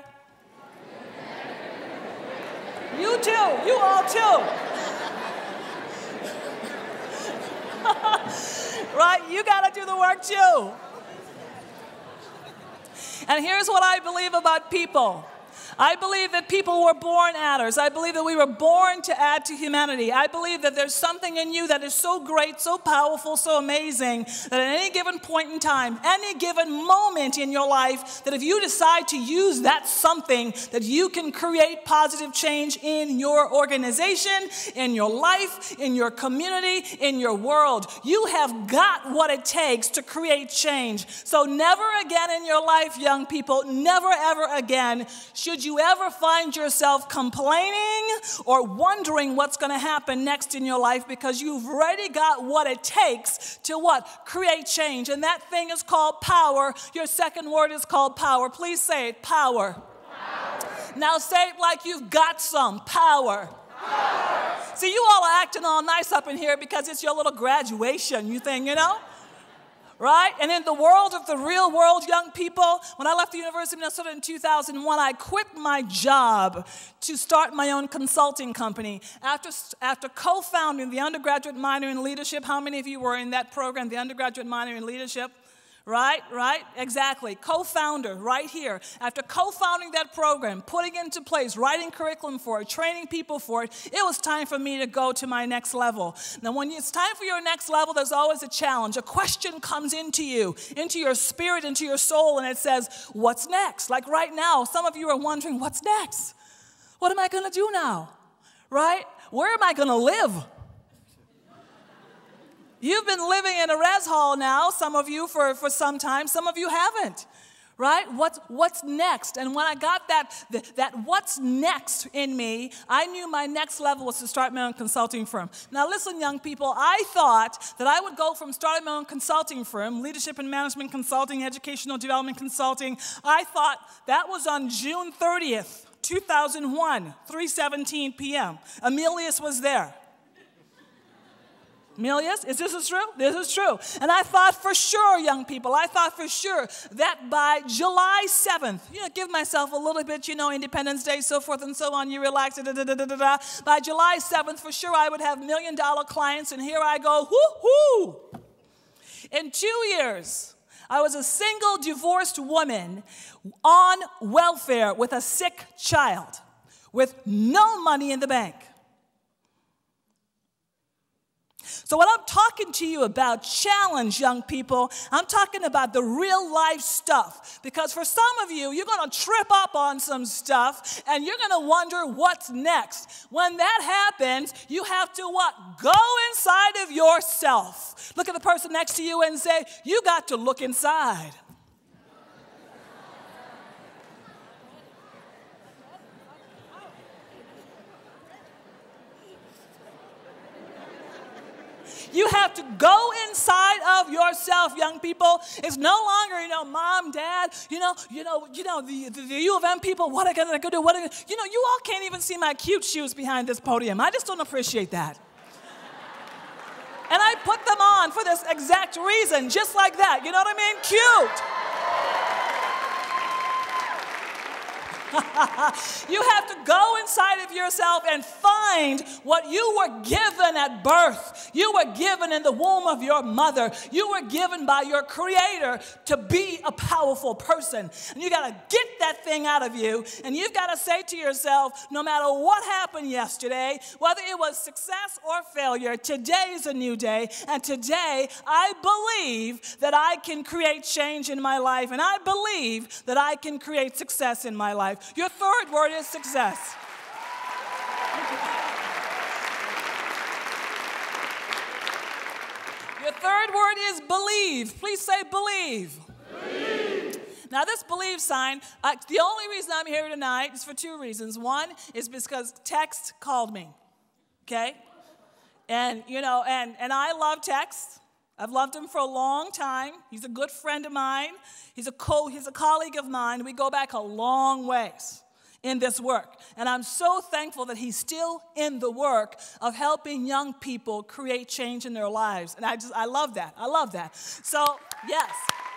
You too. You all too. Right? You got to do the work too. And here's what I believe about people. I believe that people were born adders. I believe that we were born to add to humanity. I believe that there's something in you that is so great, so powerful, so amazing, that at any given point in time, any given moment in your life, that if you decide to use that something, that you can create positive change in your organization, in your life, in your community, in your world. You have got what it takes to create change. So never again in your life, young people, never ever again should you you ever find yourself complaining or wondering what's going to happen next in your life, because you've already got what it takes to what? Create change. And that thing is called power. Your second word is called power. Please say it, power. Power. Now say it like you've got some power. Power. See, you all are acting all nice up in here because it's your little graduation, you think, you know? Right? And in the world of the real world, young people, when I left the University of Minnesota in two thousand one, I quit my job to start my own consulting company. After, after co-founding the undergraduate minor in leadership, how many of you were in that program, the undergraduate minor in leadership? Right, right, exactly. Co-founder right here. After co-founding that program, putting it into place, writing curriculum for it, training people for it, it was time for me to go to my next level. Now, when it's time for your next level, there's always a challenge. A question comes into you, into your spirit, into your soul, and it says, what's next? Like right now, some of you are wondering, what's next? What am I going to do now? Right? Where am I going to live? You've been living in a res hall now, some of you for, for some time, some of you haven't, right? What's, what's next? And when I got that, that what's next in me, I knew my next level was to start my own consulting firm. Now listen, young people, I thought that I would go from starting my own consulting firm, leadership and management consulting, educational development consulting, I thought that was on June thirtieth, two thousand one, three seventeen p m Emilius was there. Emilius, is this true? This is true. And I thought for sure, young people, I thought for sure that by July seventh, you know, give myself a little bit, you know, Independence Day, so forth and so on, you relax, da, da, da, da, da, da. By July seventh, for sure, I would have million dollar clients, and here I go, whoo-hoo. In two years, I was a single divorced woman on welfare with a sick child, with no money in the bank. So what I'm talking to you about, challenge, young people, I'm talking about the real life stuff. Because for some of you, you're going to trip up on some stuff, and you're going to wonder what's next. When that happens, you have to what? Go inside of yourself. Look at the person next to you and say, you got to look inside. You have to go inside of yourself, young people. It's no longer, you know, mom, dad, you know, you know, you know, the, the, the U of M people, what are they going to do? What are they, you know, you all can't even see my cute shoes behind this podium. I just don't appreciate that. And I put them on for this exact reason, just like that. You know what I mean? Cute. You have to go inside of yourself and find what you were given at birth. You were given in the womb of your mother. You were given by your Creator to be a powerful person. And you got to get that thing out of you. And you've got to say to yourself, no matter what happened yesterday, whether it was success or failure, today is a new day. And today, I believe that I can create change in my life. And I believe that I can create success in my life. Your third word is success. Your third word is believe. Please say believe. Believe. Now this believe sign, uh, the only reason I'm here tonight is for two reasons. One is because Tex called me, okay? And, you know, and, and I love Tex. I've loved him for a long time. He's a good friend of mine. He's a co he's a colleague of mine. We go back a long ways in this work. And I'm so thankful that he's still in the work of helping young people create change in their lives. And I just I love that. I love that. So, yes.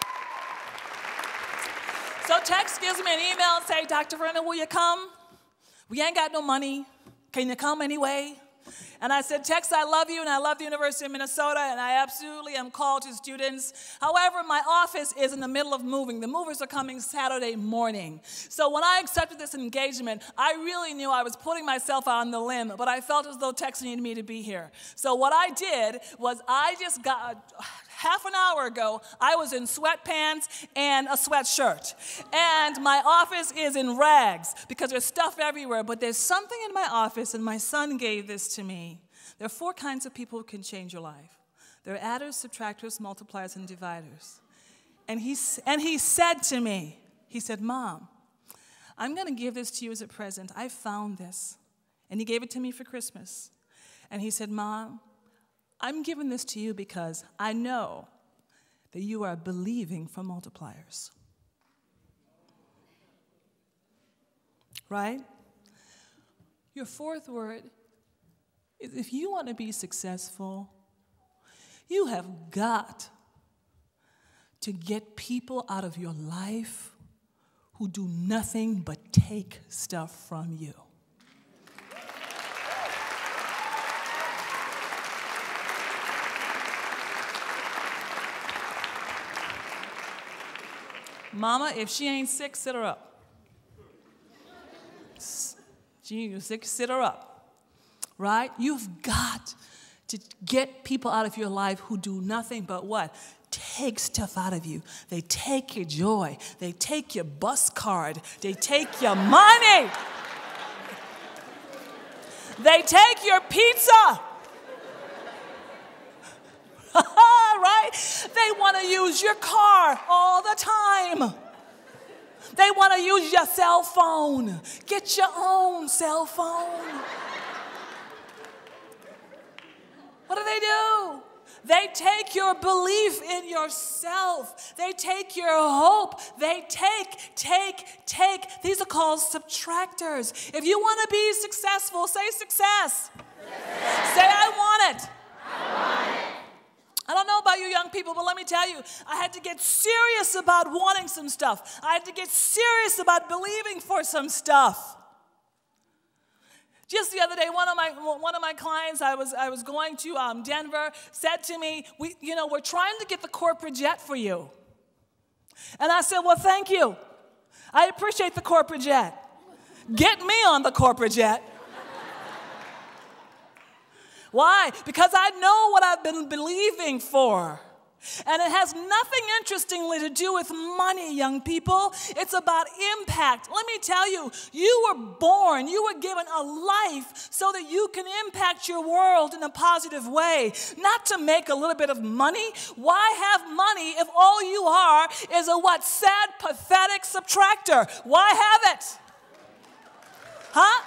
So Tex gives me an email and say, Doctor Verna, will you come? We ain't got no money. Can you come anyway? And I said, Tex, I love you, and I love the University of Minnesota, and I absolutely am called to students. However, my office is in the middle of moving. The movers are coming Saturday morning. So when I accepted this engagement, I really knew I was putting myself on the limb, but I felt as though Tex needed me to be here. So what I did was I just got... Half an hour ago, I was in sweatpants and a sweatshirt. And my office is in rags because there's stuff everywhere. But there's something in my office, and my son gave this to me. There are four kinds of people who can change your life. There are adders, subtractors, multipliers, and dividers. And he, and he said to me, he said, Mom, I'm going to give this to you as a present. I found this. And he gave it to me for Christmas. And he said, Mom, I'm giving this to you because I know that you are believing for multipliers. Right? Your fourth word is if you want to be successful, you have got to get people out of your life who do nothing but take stuff from you. Mama, if she ain't sick, sit her up. She ain't sick, sit her up. Right? You've got to get people out of your life who do nothing but what? Take stuff out of you. They take your joy. They take your bus card. They take your money. They take your pizza. Right? They want to use your car all the time. They want to use your cell phone. Get your own cell phone. What do they do? They take your belief in yourself. They take your hope. They take, take, take. These are called subtractors. If you want to be successful, say success. Success. Say I want it. I want it. I don't know about you young people, but let me tell you, I had to get serious about wanting some stuff. I had to get serious about believing for some stuff. Just the other day, one of my one of my clients, I was I was going to um, Denver, said to me, "We, you know, we're trying to get the corporate jet for you." And I said, "Well, thank you. I appreciate the corporate jet. Get me on the corporate jet." Why? Because I know what I've been believing for. And it has nothing, interestingly, to do with money, young people. It's about impact. Let me tell you, you were born, you were given a life so that you can impact your world in a positive way, not to make a little bit of money. Why have money if all you are is a what? Sad, pathetic subtractor. Why have it? Huh?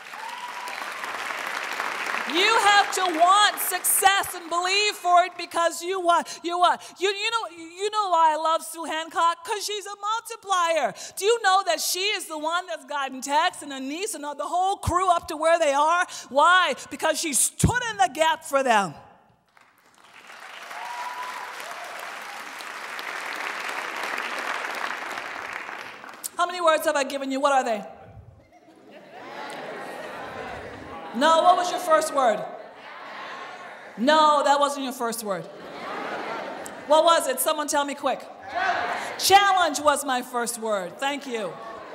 You have to want success and believe for it because you what? You what? You, you know you know why I love Sue Hancock? Because she's a multiplier. Do you know that she is the one that's gotten Tex and Anise and the whole crew up to where they are? Why? Because she stood in the gap for them. How many words have I given you? What are they? No, what was your first word? No, that wasn't your first word. What was it? Someone tell me quick. Challenge. Challenge was my first word. Thank you.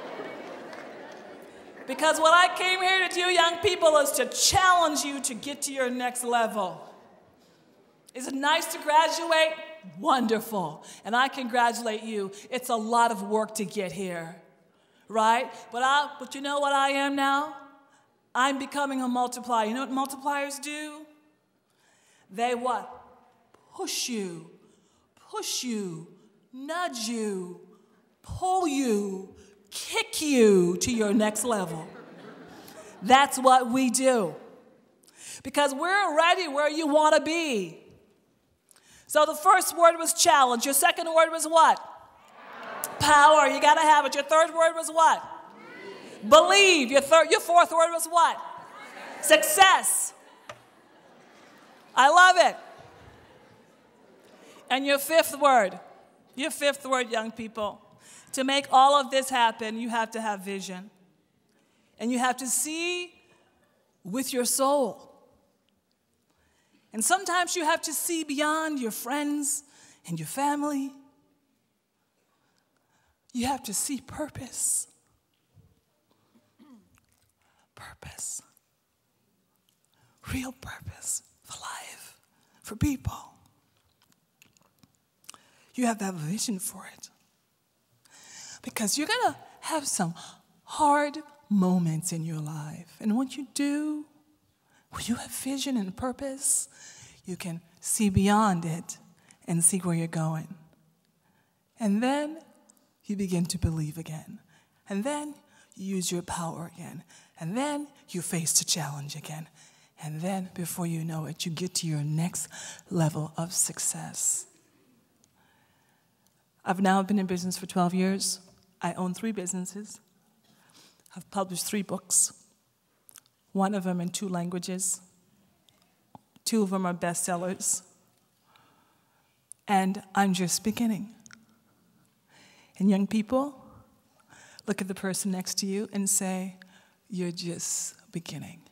Because what I came here to do, young people, is to challenge you to get to your next level. Is it nice to graduate? Wonderful. And I congratulate you. It's a lot of work to get here. Right? But, I, but you know what I am now? I'm becoming a multiplier. You know what multipliers do? They what? Push you, push you, nudge you, pull you, kick you to your next level. That's what we do. Because we're already where you want to be. So the first word was challenge. Your second word was what? Power. Power. You got to have it. Your third word was what? Believe. Your third, your fourth word was what? Success. Success. I love it. And your fifth word, your fifth word, young people, to make all of this happen, you have to have vision. And you have to see with your soul. And sometimes you have to see beyond your friends and your family. You have to see purpose. Purpose. Real purpose for life, for people. You have to have a vision for it. Because you're going to have some hard moments in your life. And what you do, when you have vision and purpose, you can see beyond it and see where you're going. And then you begin to believe again. And then you use your power again. And then you face the challenge again. And then before you know it, you get to your next level of success. I've now been in business for twelve years. I own three businesses. I've published three books, one of them in two languages. Two of them are bestsellers. And I'm just beginning. And young people, look at the person next to you and say, you're just beginning.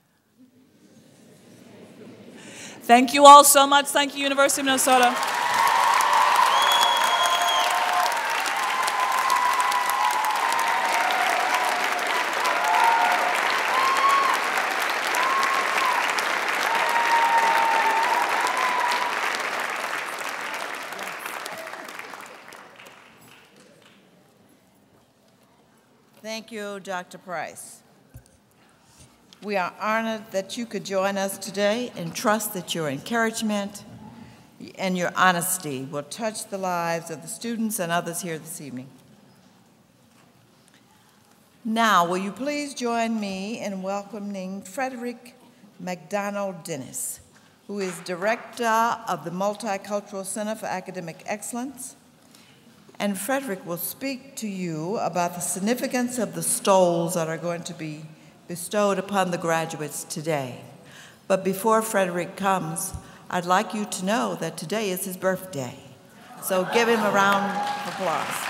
Thank you all so much. Thank you, University of Minnesota. Thank you, Doctor Price. We are honored that you could join us today and trust that your encouragement and your honesty will touch the lives of the students and others here this evening. Now, will you please join me in welcoming Frederick McDonald Dennis, who is Director of the Multicultural Center for Academic Excellence. And Frederick will speak to you about the significance of the stoles that are going to be bestowed upon the graduates today. But before Frederick comes, I'd like you to know that today is his birthday. So give him a round of applause.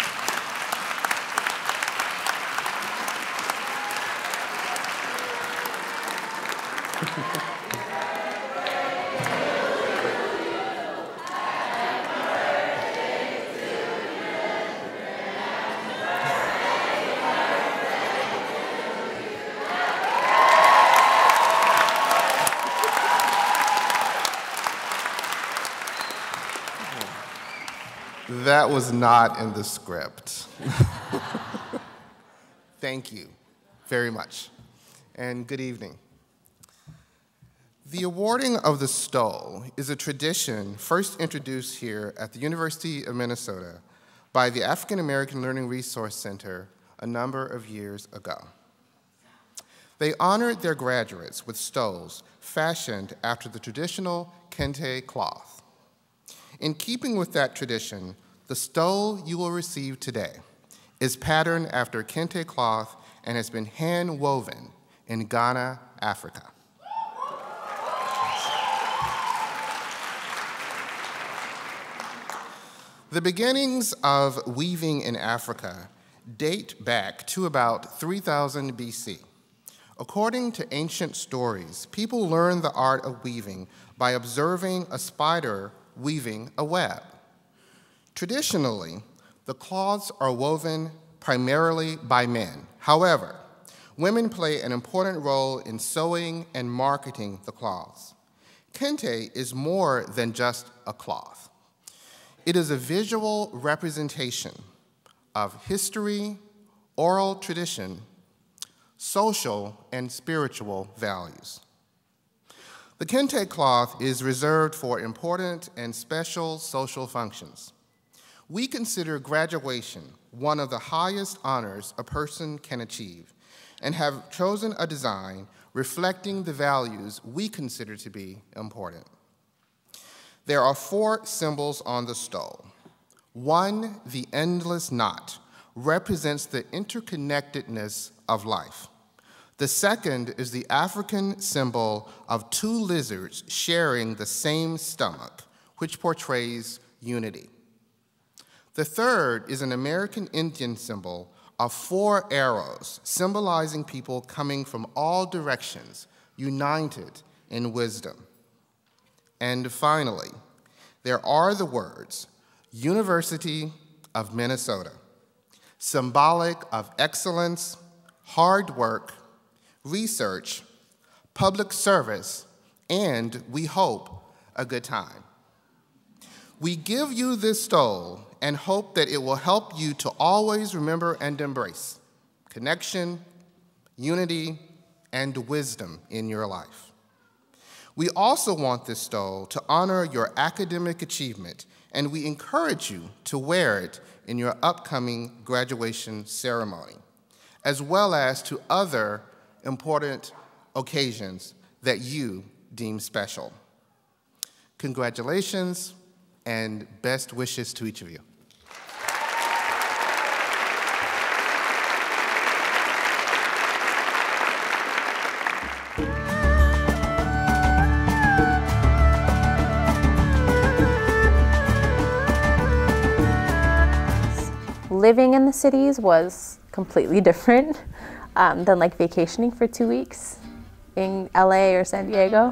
That was not in the script. Thank you very much, and good evening. The awarding of the stole is a tradition first introduced here at the University of Minnesota by the African American Learning Resource Center a number of years ago. They honored their graduates with stoles fashioned after the traditional kente cloth. In keeping with that tradition, the stole you will receive today is patterned after kente cloth and has been hand-woven in Ghana, Africa. The beginnings of weaving in Africa date back to about three thousand B C. According to ancient stories, people learned the art of weaving by observing a spider weaving a web. Traditionally, the cloths are woven primarily by men. However, women play an important role in sewing and marketing the cloths. Kente is more than just a cloth. It is a visual representation of history, oral tradition, social and spiritual values. The kente cloth is reserved for important and special social functions. We consider graduation one of the highest honors a person can achieve and have chosen a design reflecting the values we consider to be important. There are four symbols on the stole. One, the endless knot, represents the interconnectedness of life. The second is the African symbol of two lizards sharing the same stomach, which portrays unity. The third is an American Indian symbol of four arrows, symbolizing people coming from all directions, united in wisdom. And finally, there are the words, University of Minnesota, symbolic of excellence, hard work, research, public service, and, we hope, a good time. We give you this stole and hope that it will help you to always remember and embrace connection, unity, and wisdom in your life. We also want this stole to honor your academic achievement, and we encourage you to wear it in your upcoming graduation ceremony, as well as to other important occasions that you deem special. Congratulations and best wishes to each of you. Living in the cities was completely different um, than like vacationing for two weeks in L A or San Diego,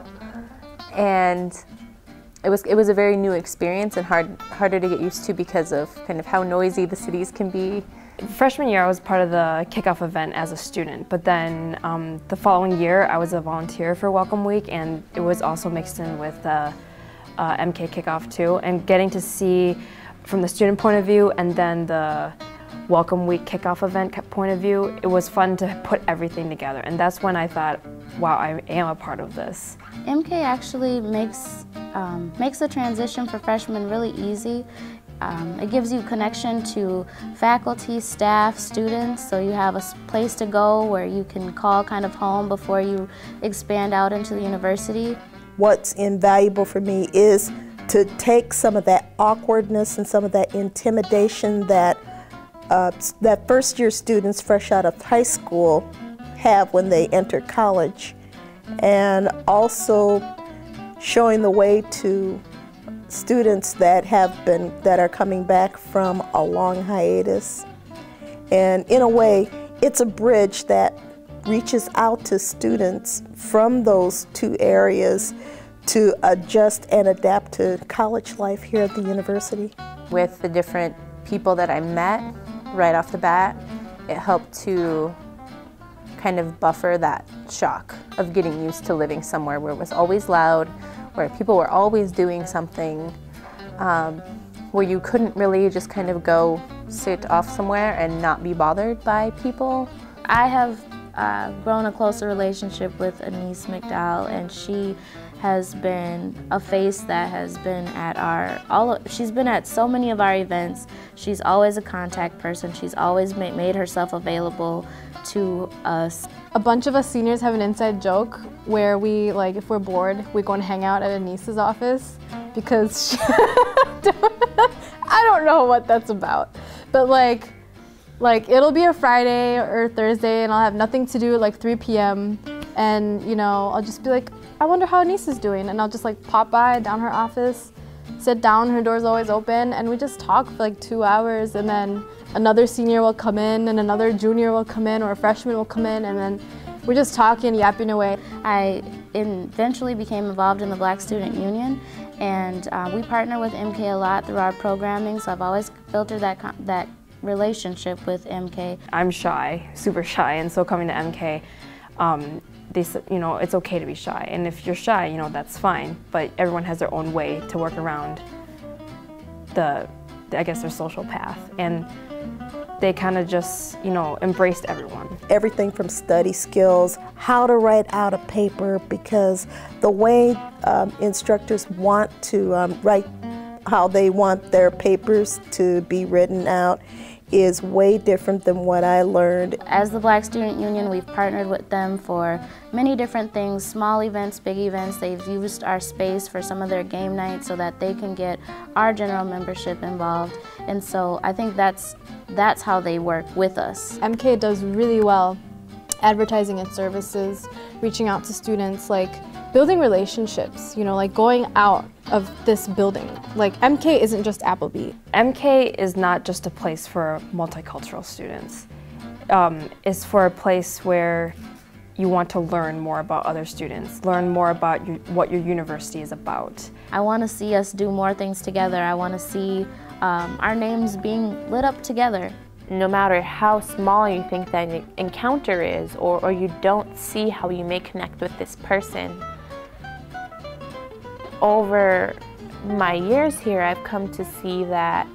and it was it was a very new experience and hard harder to get used to because of kind of how noisy the cities can be. Freshman year, I was part of the kickoff event as a student, but then um, the following year, I was a volunteer for Welcome Week, and it was also mixed in with the uh, M K kickoff too, and getting to see from the student point of view and then the Welcome Week kickoff event point of view, it was fun to put everything together, and that's when I thought, wow, I am a part of this. M K actually makes, um, makes the transition for freshmen really easy. Um, it gives you connection to faculty, staff, students, so you have a place to go where you can call kind of home before you expand out into the university. What's invaluable for me is to take some of that awkwardness and some of that intimidation that uh, that first year students fresh out of high school have when they enter college, and also showing the way to students that have been, that are coming back from a long hiatus. And in a way, it's a bridge that reaches out to students from those two areas to adjust and adapt to college life here at the university. With the different people that I met right off the bat, it helped to kind of buffer that shock of getting used to living somewhere where it was always loud, where people were always doing something, um, where you couldn't really just kind of go sit off somewhere and not be bothered by people. I have uh, grown a closer relationship with Anise McDowell, and she has been a face that has been at our, all of, she's been at so many of our events. She's always a contact person. She's always ma made herself available to us. A bunch of us seniors have an inside joke where we, like, if we're bored, we go and hang out at Anise's office because she I don't know what that's about, but like, like it'll be a Friday or Thursday and I'll have nothing to do at like three p m and you know, I'll just be like, I wonder how Anise is doing, and I'll just like pop by down her office, sit down, her door's always open, and we just talk for like two hours, and then another senior will come in and another junior will come in or a freshman will come in, and then we're just talking, yapping away. I eventually became involved in the Black Student Union, and uh, we partner with M K a lot through our programming, so I've always filtered that, that relationship with M K. I'm shy, super shy, and so coming to M K, um, they said, you know, it's okay to be shy, and if you're shy, you know, that's fine, but everyone has their own way to work around the, I guess, their social path, and they kind of just, you know, embraced everyone. Everything from study skills, how to write out a paper, because the way um, instructors want to um, write, how they want their papers to be written out is way different than what I learned. As the Black Student Union, we've partnered with them for many different things, small events, big events. They've used our space for some of their game nights so that they can get our general membership involved. And so I think that's, that's how they work with us. M K does really well advertising its services, reaching out to students, like building relationships, you know, like going out of this building. Like M K isn't just Applebee. M K is not just a place for multicultural students. Um, it's for a place where you want to learn more about other students, learn more about your, what your university is about. I want to see us do more things together. I want to see um, our names being lit up together. No matter how small you think that an encounter is, or, or you don't see how you may connect with this person, over my years here, I've come to see that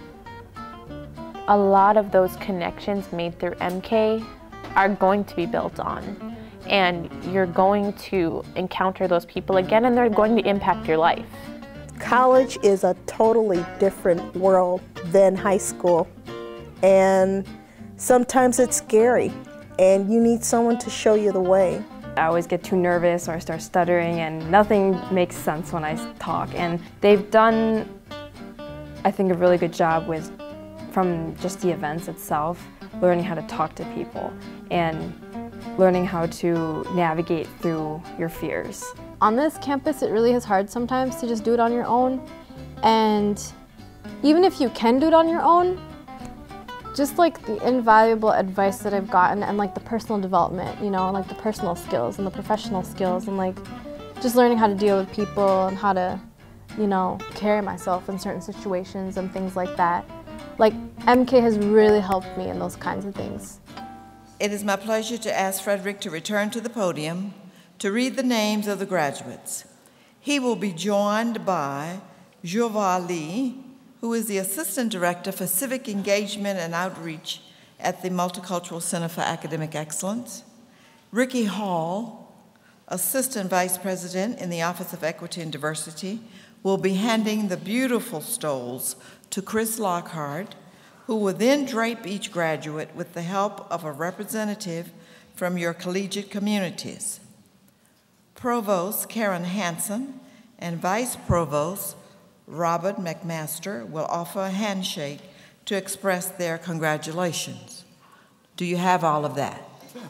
a lot of those connections made through M C A E are going to be built on. And you're going to encounter those people again, and they're going to impact your life. College is a totally different world than high school. And sometimes it's scary, and you need someone to show you the way. I always get too nervous or I start stuttering, and nothing makes sense when I talk. And they've done, I think, a really good job with, from just the events itself, learning how to talk to people and learning how to navigate through your fears. On this campus, it really is hard sometimes to just do it on your own. And even if you can do it on your own, just like the invaluable advice that I've gotten and like the personal development, you know, like the personal skills and the professional skills and like just learning how to deal with people and how to, you know, carry myself in certain situations and things like that. Like M C A E has really helped me in those kinds of things. It is my pleasure to ask Frederick to return to the podium to read the names of the graduates. He will be joined by Jova Lee, who is the Assistant Director for Civic Engagement and Outreach at the Multicultural Center for Academic Excellence, Ricky Hall, Assistant Vice President in the Office of Equity and Diversity, will be handing the beautiful stoles to Chris Lockhart, who will then drape each graduate with the help of a representative from your collegiate communities. Provost Karen Hansen and Vice Provost Robert McMaster will offer a handshake to express their congratulations. Do you have all of that?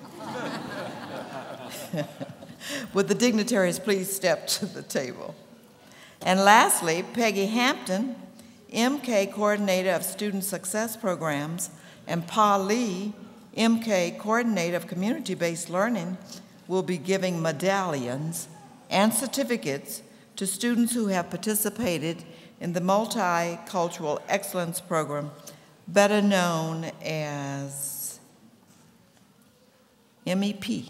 Would the dignitaries please step to the table? And lastly, Peggy Hampton, M C A E Coordinator of Student Success Programs, and Pa Lee, M C A E Coordinator of Community-Based Learning, will be giving medallions and certificates to students who have participated in the Multicultural Excellence Program, better known as M E P.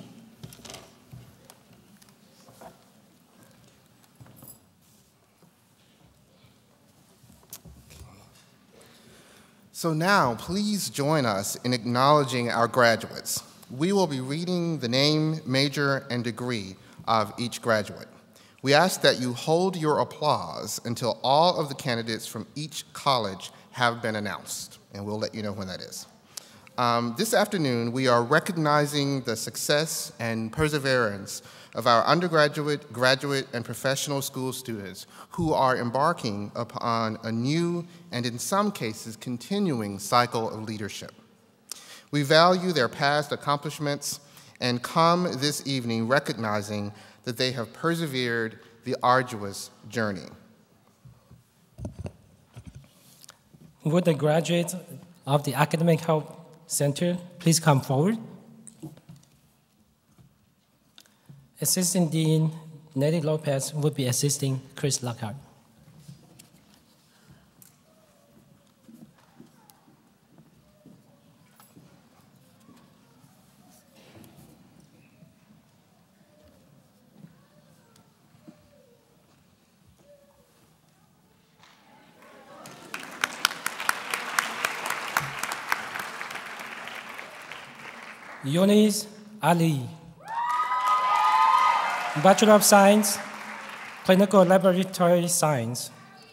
So now, please join us in acknowledging our graduates. We will be reading the name, major, and degree of each graduate. We ask that you hold your applause until all of the candidates from each college have been announced, and we'll let you know when that is. Um, this afternoon, we are recognizing the success and perseverance of our undergraduate, graduate, and professional school students who are embarking upon a new and in some cases continuing cycle of leadership. We value their past accomplishments and come this evening recognizing that they have persevered the arduous journey. Would the graduates of the Academic Health Center please come forward? Assistant Dean Nettie Lopez will be assisting Chris Lockhart. Yunis Ali, Bachelor of Science, Clinical Laboratory Science.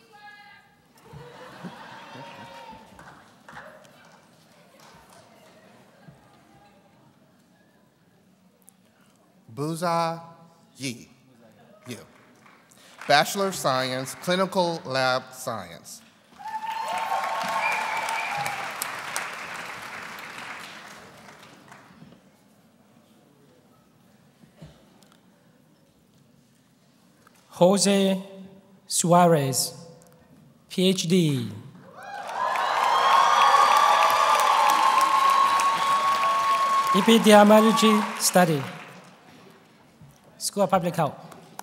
Buza Yi, you. Bachelor of Science, Clinical Lab Science. Jose Suarez, P H D. Epidemiology study. School of Public Health.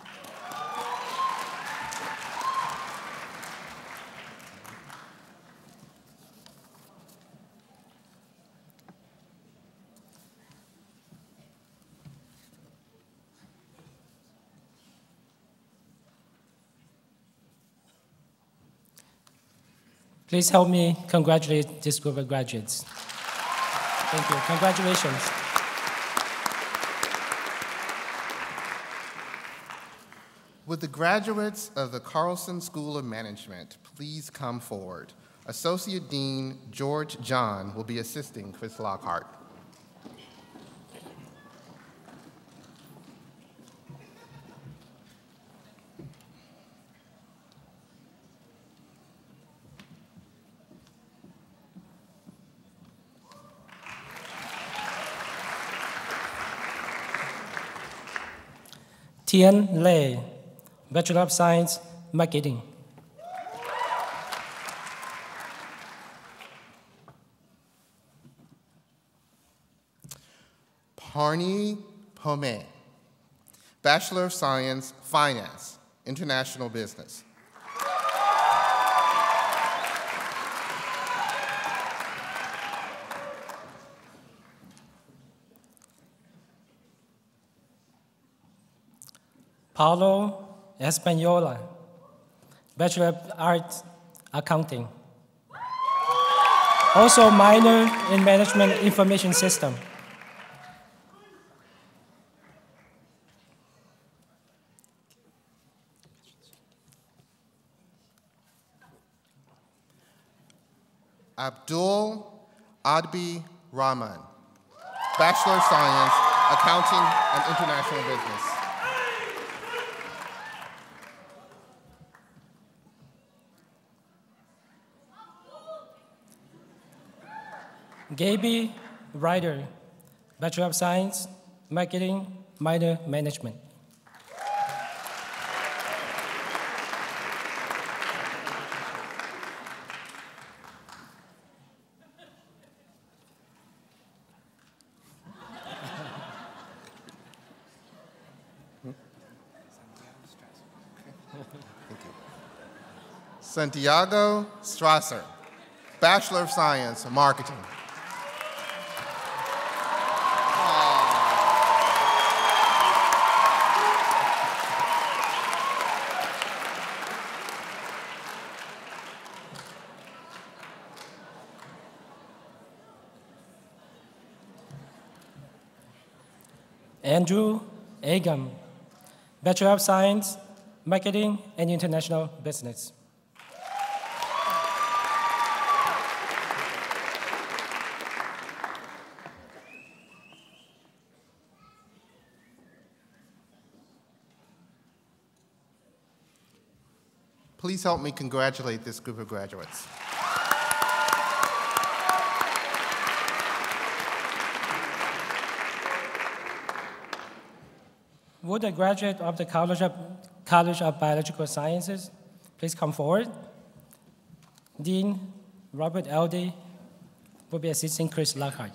Please help me congratulate this group of graduates. Thank you. Congratulations. Would the graduates of the Carlson School of Management please come forward? Associate Dean George John will be assisting Chris Lockhart. Tien Lei, Bachelor of Science, Marketing. Parni Pome, Bachelor of Science, Finance, International Business. Paulo Espanola, Bachelor of Arts, Accounting. Also minor in Management Information System. Abdul Adbi Rahman, Bachelor of Science, Accounting and International Business. Gaby Ryder, Bachelor of Science, Marketing, minor Management. Santiago Strasser, Bachelor of Science, Marketing. Andrew Agam, Bachelor of Science, Marketing and International Business. Please help me congratulate this group of graduates. Would a graduate of the College of, College of Biological Sciences please come forward? Dean Robert Eldy will be assisting Chris Lockhart.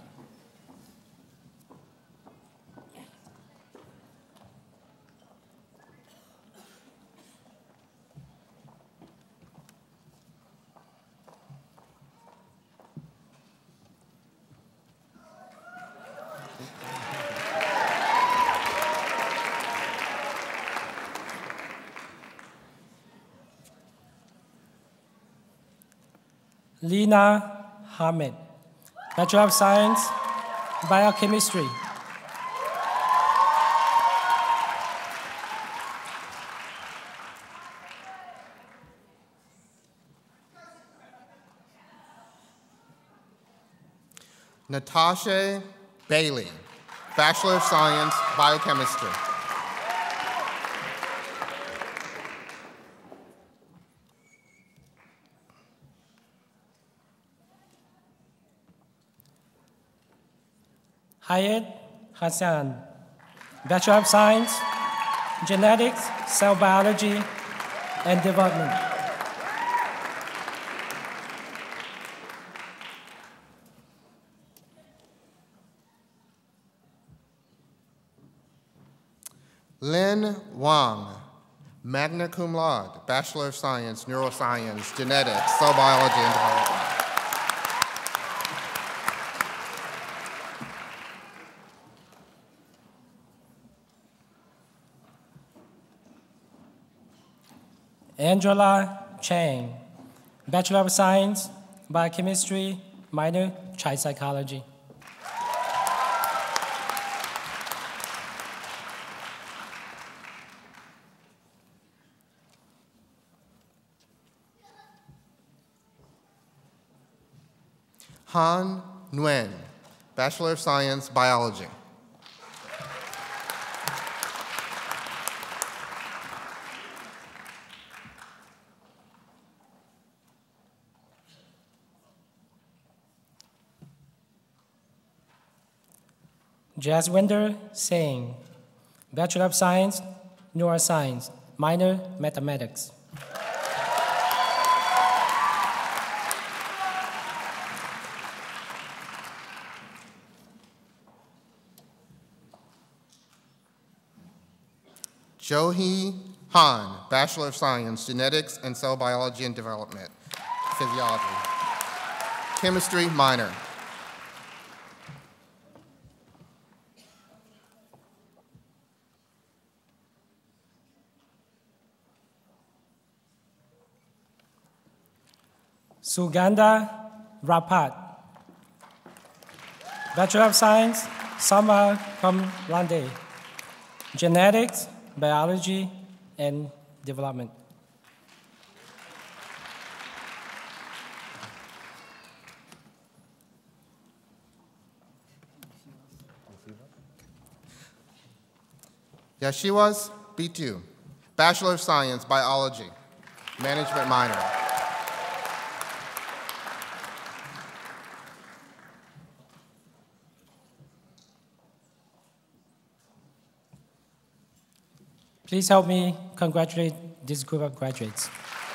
Lina Hamid, Bachelor of Science, Biochemistry. Natasha Bailey, Bachelor of Science, Biochemistry. Hayat Hassan, Bachelor of Science, Genetics, Cell Biology, and Development. Lin Wang, magna cum laude, Bachelor of Science, Neuroscience, Genetics, Cell Biology and Development. Angela Chang, Bachelor of Science, Biochemistry, minor, Child Psychology. Han Nguyen, Bachelor of Science, Biology. Jaswinder Singh, Bachelor of Science, Neuroscience, minor, Mathematics. Johee Han, Bachelor of Science, Genetics and Cell Biology and Development, Physiology. Chemistry, minor. Sugandha Rapat, Bachelor of Science, Summa Cum Laude, Genetics, Biology, and Development. Yashiwas Bitu, Bachelor of Science, Biology, Management minor. Please help me congratulate this group of graduates.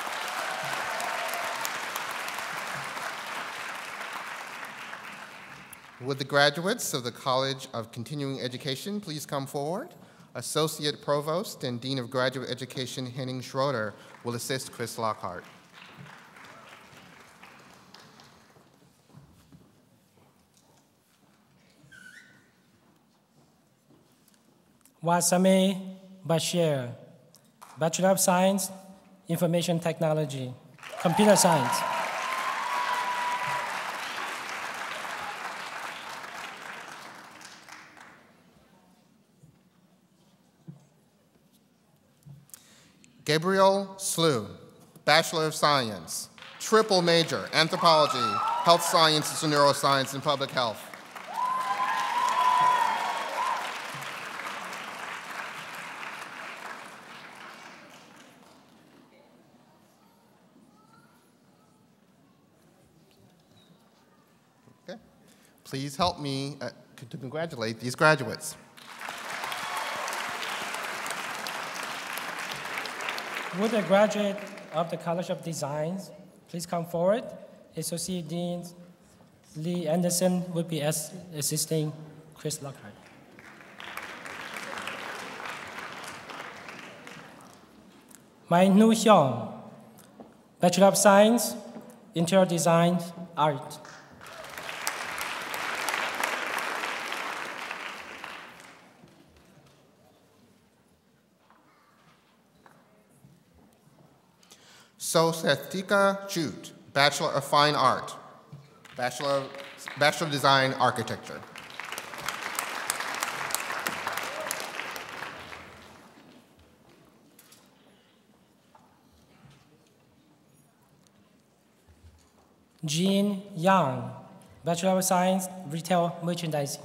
Would the graduates of the College of Continuing Education please come forward? Associate Provost and Dean of Graduate Education Henning Schroeder will assist Chris Lockhart. Wasame Bashir, Bachelor of Science, Information Technology, Computer Science. Gabriel Slew, Bachelor of Science, triple major, Anthropology, Health Sciences and Neuroscience, and Public Health. Okay. Please help me uh, to congratulate these graduates. Would a graduate of the College of Designs please come forward? Associate Dean Lee Anderson would be as assisting Chris Lockhart. Mai Nu Hyung, Bachelor of Science, Interior Design, Art. Sosetika Jute, Bachelor of Fine Art, Bachelor, Bachelor of Design, Architecture. Jean Yang, Bachelor of Science, Retail Merchandising.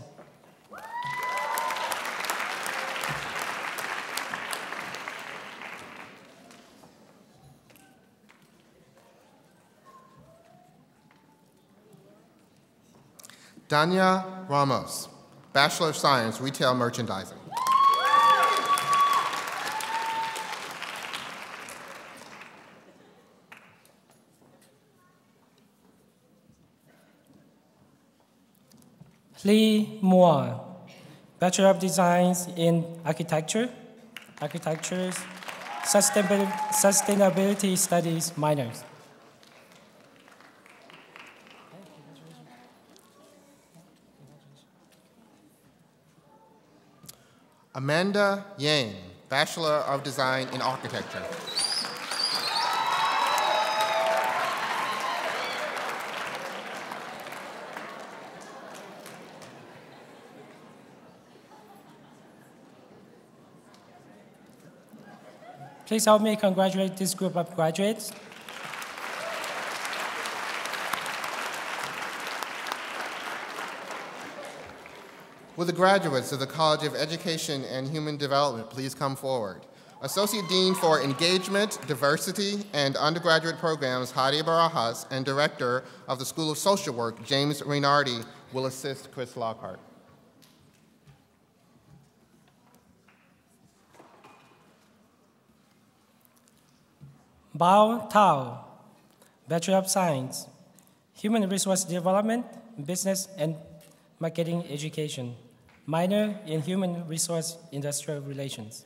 Danya Ramos, Bachelor of Science, Retail Merchandising. Lee Moore, Bachelor of Designs in Architecture, architecture, sustainability, sustainability studies minors. Amanda Yang, Bachelor of Design in Architecture. Please help me congratulate this group of graduates. Will the graduates of the College of Education and Human Development please come forward? Associate Dean for Engagement, Diversity, and Undergraduate Programs, Hadi Barajas, and Director of the School of Social Work, James Reynardi, will assist Chris Lockhart. Bao Tao, Bachelor of Science, Human Resource Development, Business and Marketing Education, minor in Human Resource Industrial Relations.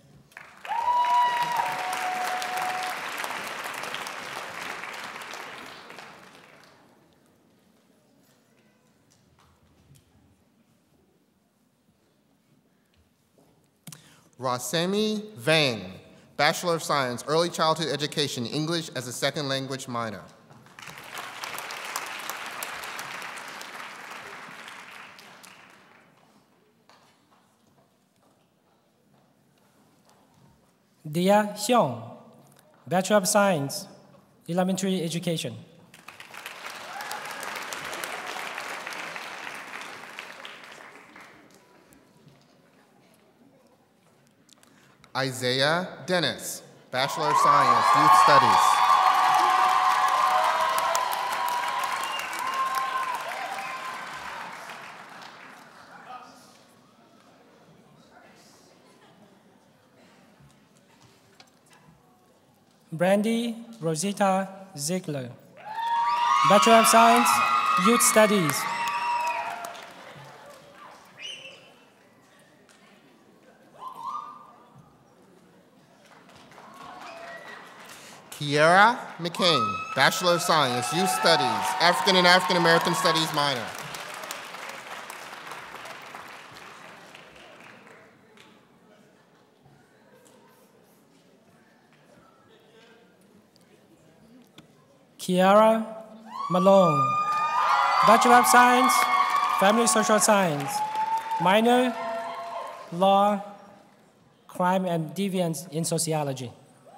Rasemi Vang, Bachelor of Science, Early Childhood Education, English as a Second Language minor. Dia Xiong, Bachelor of Science, Elementary Education. Isaiah Dennis, Bachelor of Science, Youth Studies. Brandy Rosita Ziegler, Bachelor of Science, Youth Studies. Kiera McCain, Bachelor of Science, Youth Studies, African and African American Studies minor. Kiara Malone, Bachelor of Science, Family Social Science, minor, Law, Crime and Deviance in Sociology.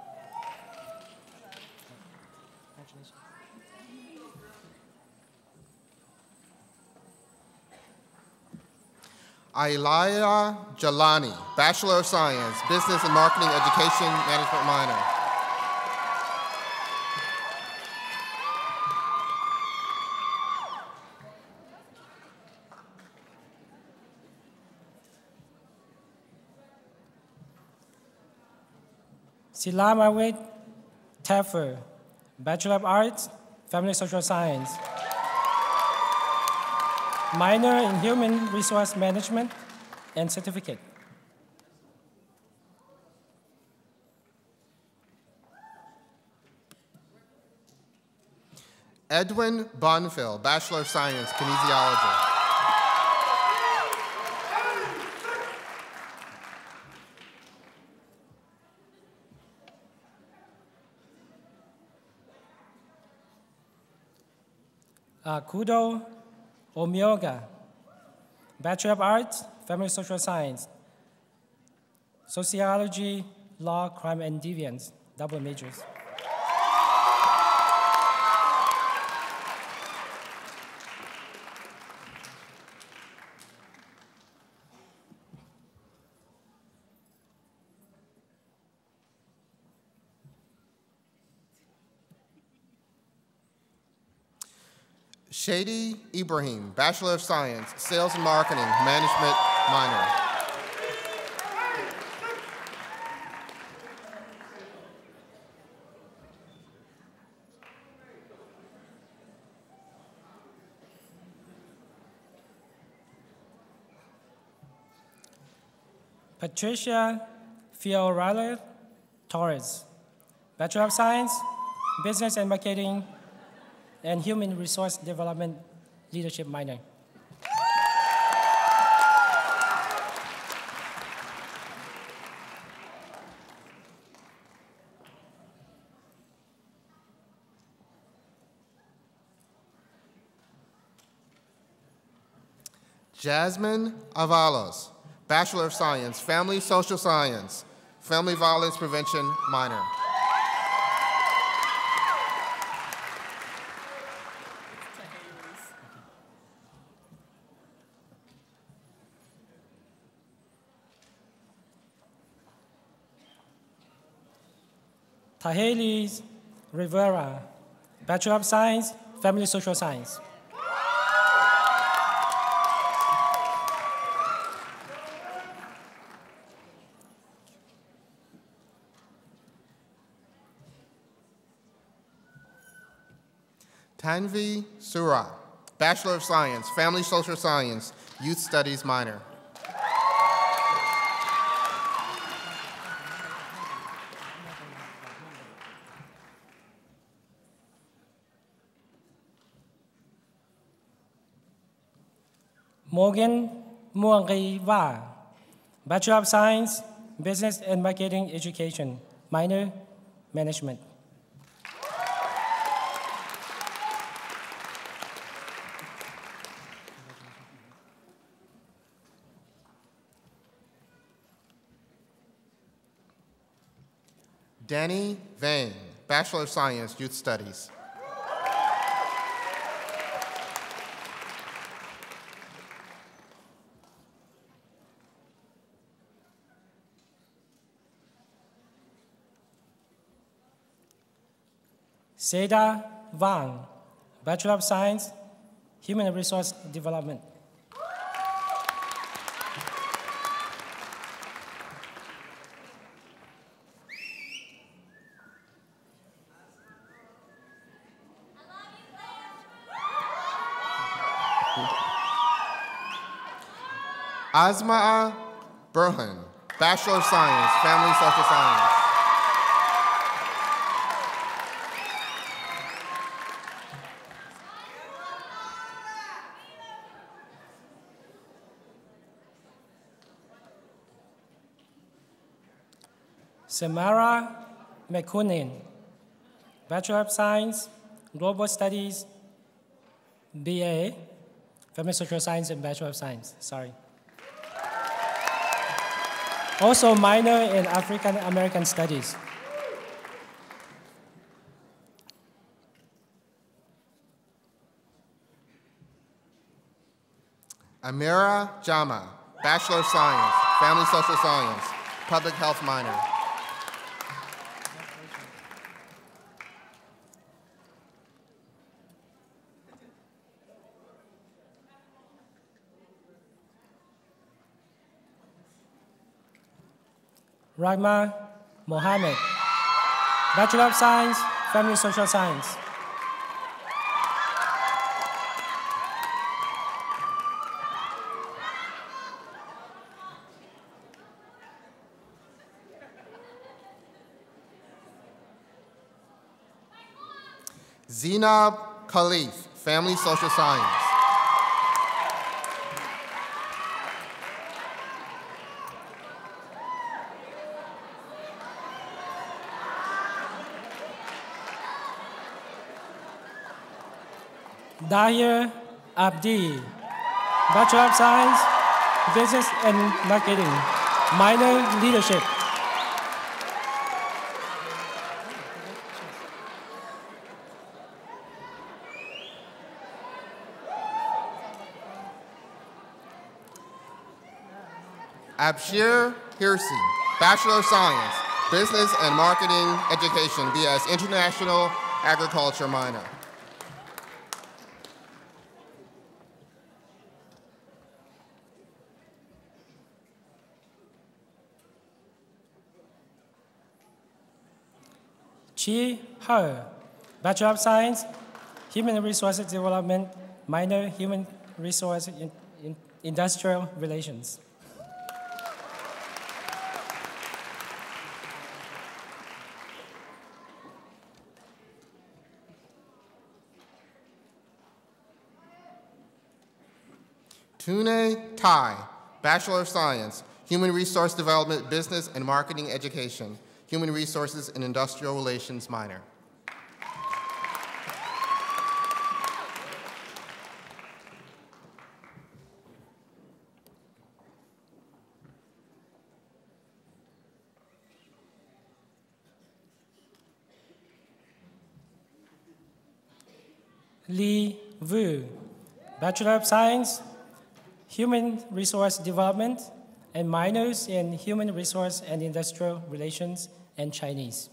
Ayala Jalani, Bachelor of Science, Business and Marketing Education Management minor. Silamawit Taffer, Bachelor of Arts, Family Social Science, minor in Human Resource Management and certificate. Edwin Bonfil, Bachelor of Science, Kinesiology. Uh, Kudo Omyoga, Bachelor of Arts, Family Social Science, Sociology, Law, Crime and Deviance, double majors. Shady Ibrahim, Bachelor of Science, Sales and Marketing, Management minor. Patricia Fiorella Torres, Bachelor of Science, Business and Marketing, and Human Resource Development Leadership minor. Jasmine Avalos, Bachelor of Science, Family Social Science, Family Violence Prevention minor. Tahelis Rivera, Bachelor of Science, Family Social Science. Tanvi Sura, Bachelor of Science, Family Social Science, Youth Studies minor. Morgan Muangaiwa, Bachelor of Science, Business and Marketing Education, minor, Management. Danny Vane, Bachelor of Science, Youth Studies. Seda Wang, Bachelor of Science, Human Resource Development. Asma'a Burhan, Bachelor of Science, Family Social Science. Samara McCunin, Bachelor of Science, Global Studies, B A, Family Social Science and Bachelor of Science, sorry. Also minor in African American Studies. Amira Jama, Bachelor of Science, Family Social Science, Public Health minor. Rahma Mohammed, Bachelor of Science, Family Social Science. Zinab Khalif, Family Social Science. Dahir Abdi, Bachelor of Science, Business and Marketing, minor, Leadership. Abshir Hirsi, Bachelor of Science, Business and Marketing Education, B S, International Agriculture minor. Chi Her, Bachelor of Science, Human Resources Development, minor, Human Resource in, in Industrial Relations. Tune Tai, Bachelor of Science, Human Resource Development, Business and Marketing Education, Human Resources and Industrial Relations minor. Li Wu, Bachelor of Science, Human Resource Development, and minors in Human Resource and Industrial Relations and Chinese.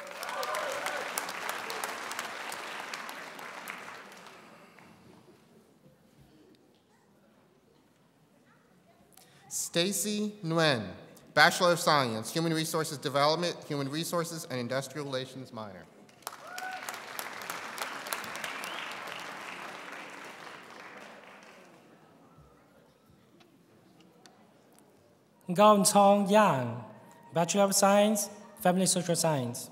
Stacy Nguyen, Bachelor of Science, Human Resources Development, Human Resources and Industrial Relations minor. Gao Chong Yang, Bachelor of Science, Family Social Science.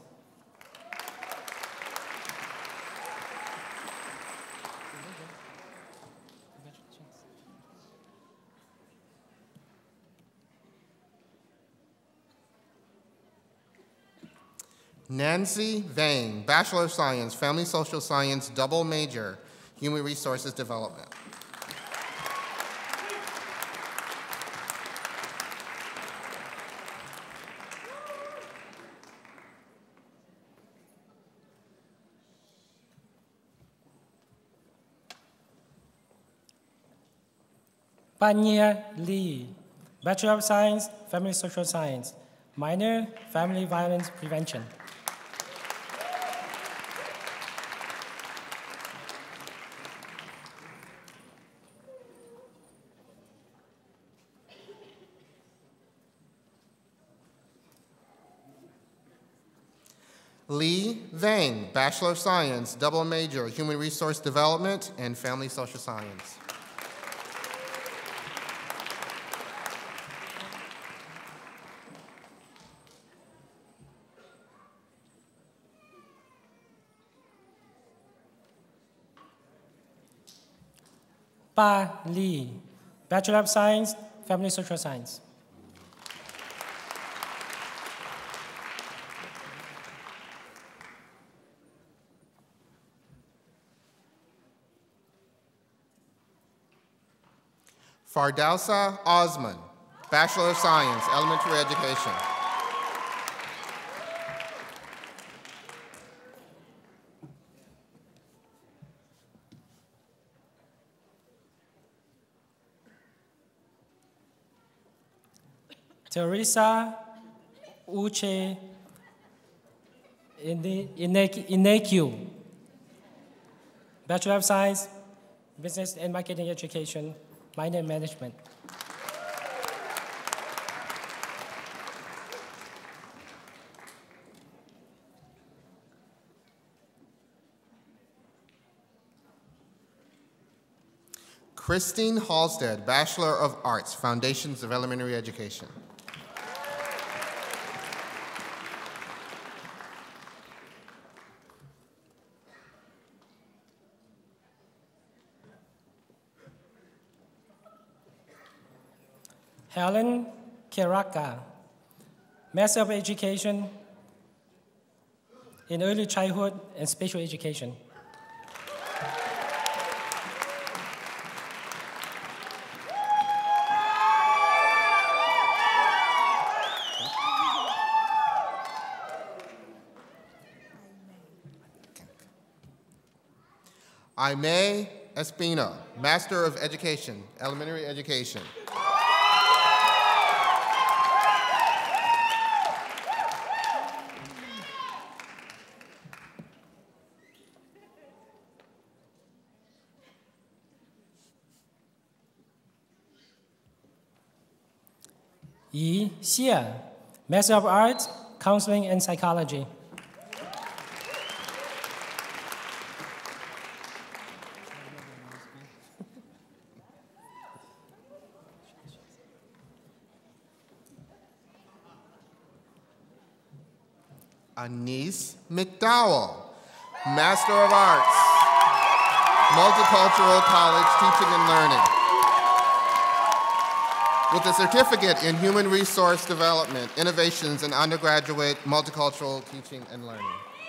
Nancy Vang, Bachelor of Science, Family Social Science, double major, Human Resources Development. Panya Lee, Bachelor of Science, Family Social Science, minor, Family Violence Prevention. Lee Vang, Bachelor of Science, double major, Human Resource Development and Family Social Science. Pa Lee, Bachelor of Science, Family Social Science. Fardausa Osman, Bachelor of Science, Elementary Education. Teresa Uche Ineku, Bachelor of Science, Business and Marketing Education, minor in Management. Christine Halstead, Bachelor of Arts, Foundations of Elementary Education. Helen Kiraka, Master of Education in Early Childhood and Special Education. Aimee Espino, Master of Education, Elementary Education. Yi Xie, Master of Arts, Counseling and Psychology. Anise McDowell, Master of Arts, Multicultural College Teaching and Learning. with a certificate in Human Resource Development, Innovations in Undergraduate Multicultural Teaching and Learning.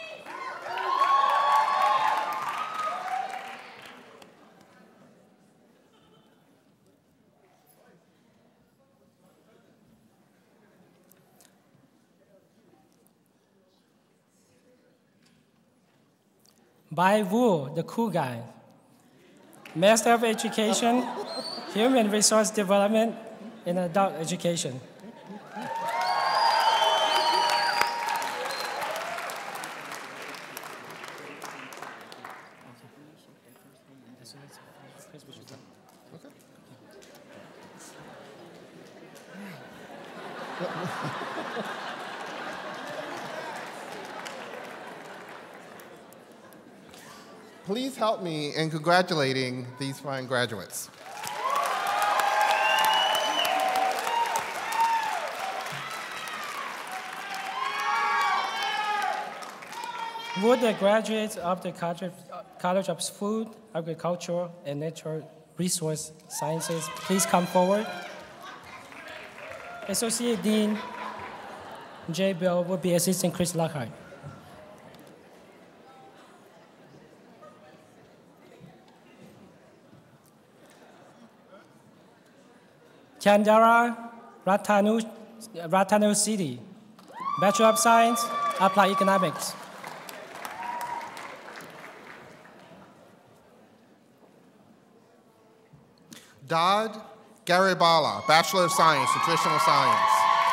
Bai Wu, the cool guy. Master of Education, Human Resource Development, in Adult Education. Please help me in congratulating these fine graduates. Would the graduates of the College of Food, Agriculture, and Natural Resource Sciences please come forward? Associate Dean J. Bill will be assisting Chris Lockhart. Chandara Ratanu, Ratanu City, Bachelor of Science, Applied Economics. Dodd Garibala, Bachelor of Science, Nutritional Science.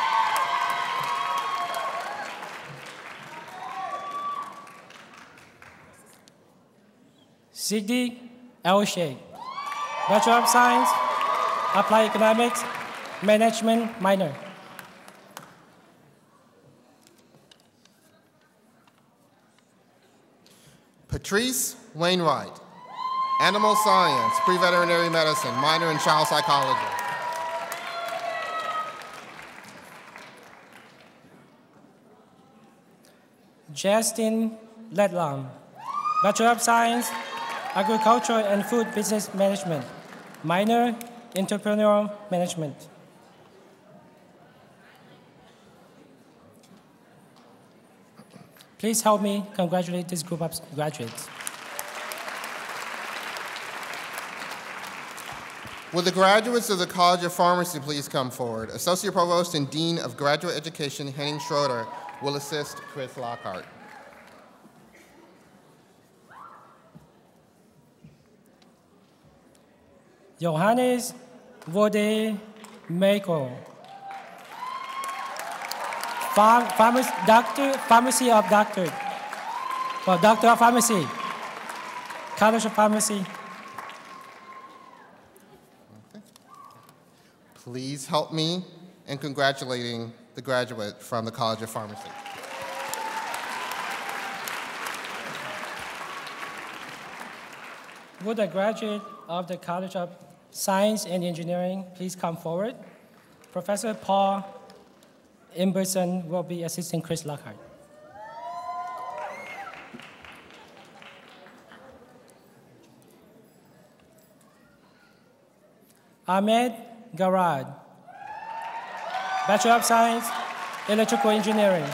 Siddiq El Sheikh, Bachelor of Science, Applied Economics, Management minor. Patrice Wainwright, Animal Science, Pre-Veterinary Medicine, minor in Child Psychology. Justin Ledlam, Bachelor of Science, Agriculture and Food Business Management, minor, Entrepreneurial Management. Please help me congratulate this group of graduates. Will the graduates of the College of Pharmacy please come forward? Associate Provost and Dean of Graduate Education, Henning Schroeder, will assist Chris Lockhart. Johannes Vode Mako, Pharm pharmacy, doctor, Pharmacy of Doctor, well, Doctor of Pharmacy, College of Pharmacy. Okay. Please help me in congratulating the graduate from the College of Pharmacy. Would the graduate of the College of Science and Engineering please come forward? Professor Paul Imberson will be assisting Chris Lockhart. Ahmed Garad, Bachelor of Science, Electrical Engineering.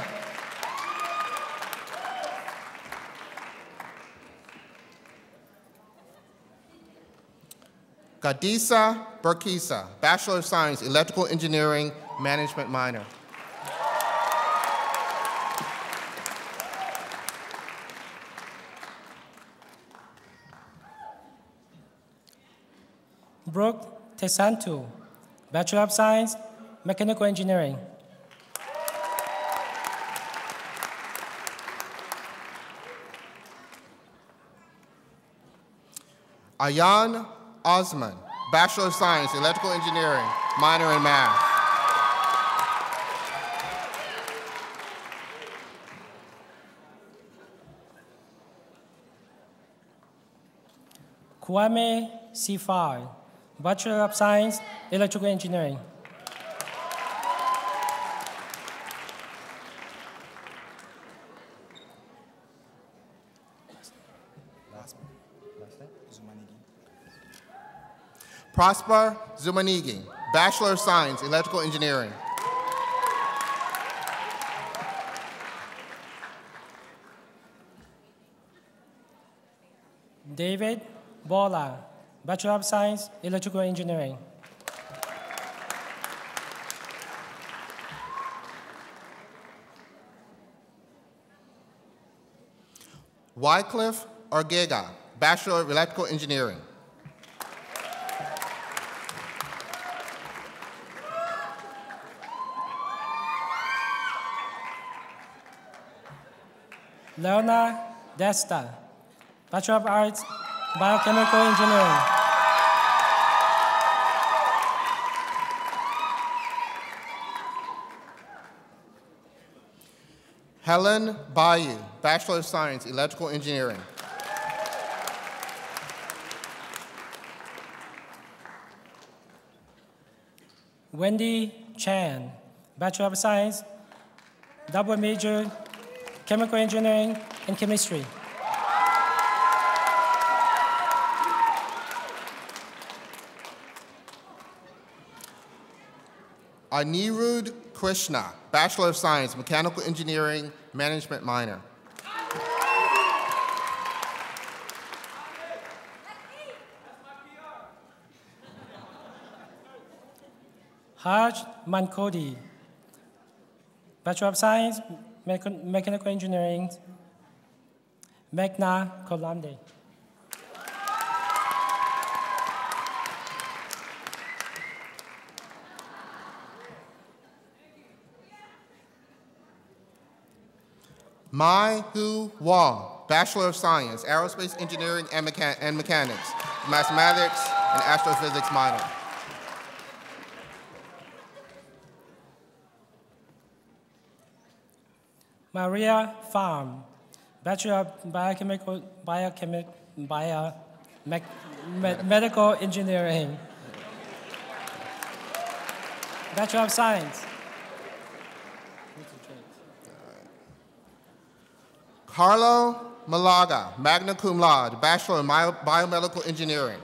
Gadisa Burkisa, Bachelor of Science, Electrical Engineering, Management minor. Brooke Tesantu, Bachelor of Science, Mechanical Engineering. Ayan Osman, Bachelor of Science, Electrical Engineering, minor in Math. Kwame Sifar, Bachelor of Science, Electrical Engineering. Prosper Zumanigi, Bachelor of Science, Electrical Engineering. David Lolla, Bachelor of Science, Electrical Engineering. Wycliffe Orgega, Bachelor of Electrical Engineering. Leona Desta, Bachelor of Arts, Biochemical Engineering. Helen Bayou, Bachelor of Science, Electrical Engineering. Wendy Chan, Bachelor of Science, double major, Chemical Engineering and Chemistry. Anirudh Krishna, Bachelor of Science, Mechanical Engineering, Management minor. Haj Mankodi, Bachelor of Science, Mecha- Mechanical Engineering, Magna Cum Laude. Mai Hu Wong, Bachelor of Science, Aerospace Engineering and, Mechan- and Mechanics, Mathematics and Astrophysics minor. Maria Pham, Bachelor of Biochemical, Biochemic, Bio, Mech, Med, Medical Engineering, Bachelor of Science. Carlo Malaga, Magna Cum Laude, Bachelor of Bio- Biomedical Engineering.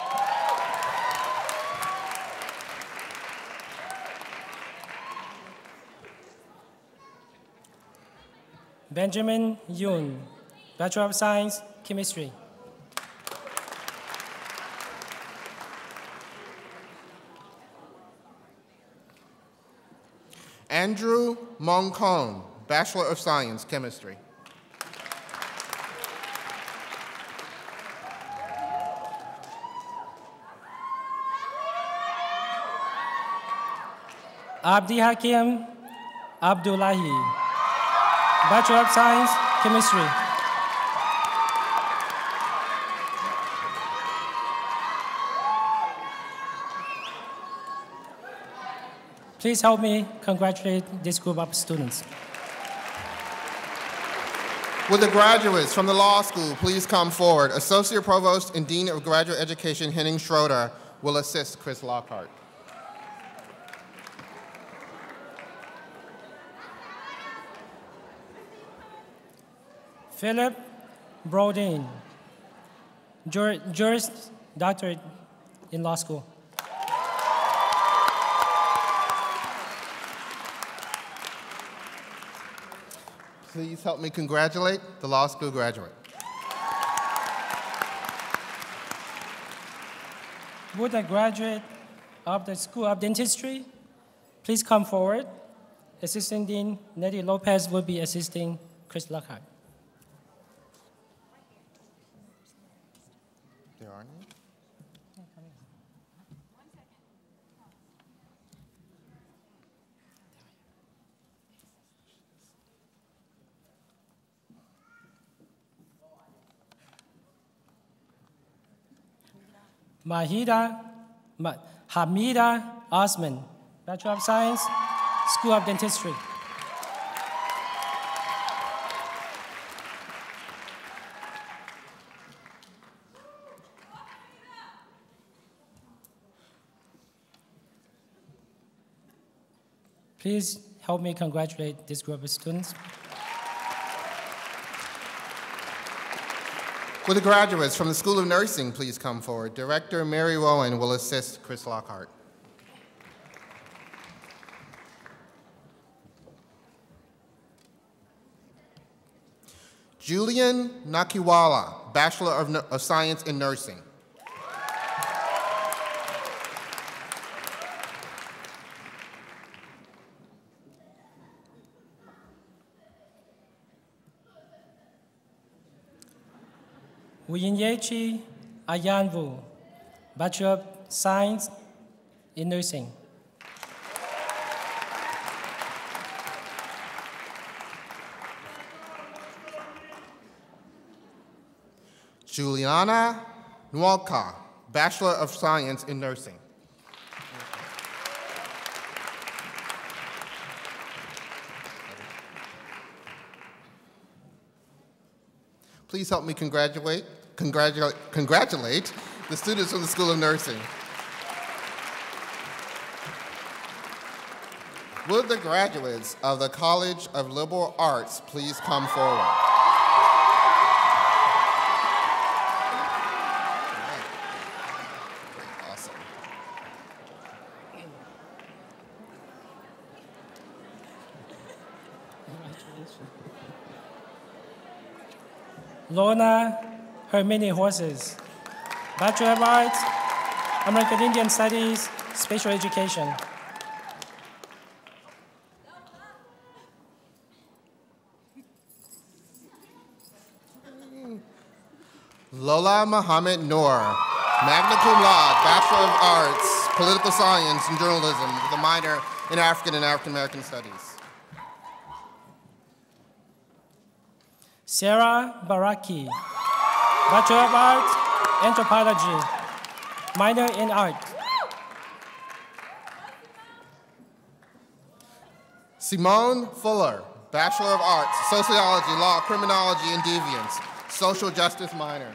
Benjamin Yoon, Bachelor of Science, Chemistry. Andrew Mongkon, Bachelor of Science, Chemistry. Abdi Hakim Abdullahi, Bachelor of Science, Chemistry. Please help me congratulate this group of students. Will the graduates from the law school please come forward? Associate Provost and Dean of Graduate Education Henning Schroeder will assist Chris Lockhart. Philip Brodin, Jur- Juris Doctorate in Law School. Please help me congratulate the law school graduate. Would the graduate of the School of Dentistry please come forward? Assistant Dean Nettie Lopez will be assisting Chris Lockhart. There are none? Mahida Ma- Hamida Osman, Bachelor of Science, School of Dentistry. Please help me congratulate this group of students. Will the graduates from the School of Nursing please come forward? Director Mary Rowan will assist Chris Lockhart. Julian Nakiwala, Bachelor of, of Science in Nursing. Wuyinyechi Ayanvu, Bachelor of Science in Nursing. Juliana Nwalka, Bachelor of Science in Nursing. Please help me congratulate, congratulate, congratulate the students from the School of Nursing. Would the graduates of the College of Liberal Arts please come forward? Awesome. Lorna Hermini Horses, Bachelor of Arts, American Indian Studies, Special Education. Lolla Mohammed Noor, magna cum laude, Bachelor of Arts, Political Science and Journalism with a minor in African and African American Studies. Sarah Baraki, Bachelor of Arts, Anthropology, minor in Art. Simone Fuller, Bachelor of Arts, Sociology, Law, Criminology, and Deviance, Social Justice minor.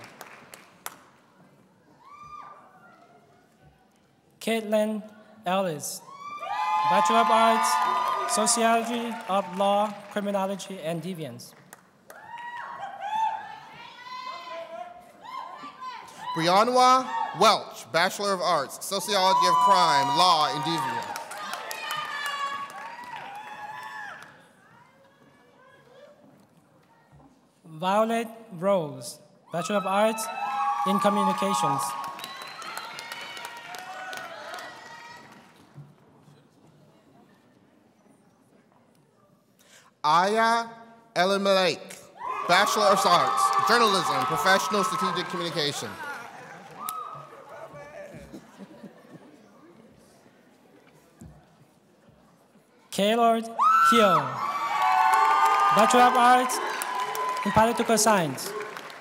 Caitlin Ellis, Bachelor of Arts, Sociology of Law, Criminology, and Deviance. Brianwa Welch, Bachelor of Arts, Sociology of Crime, Law, and Deviance. Violet Rose, Bachelor of Arts in Communications. Aya Elimelech, Bachelor of Arts, Journalism, Professional Strategic Communication. Gaylord Hill, Bachelor of Arts in Political Science.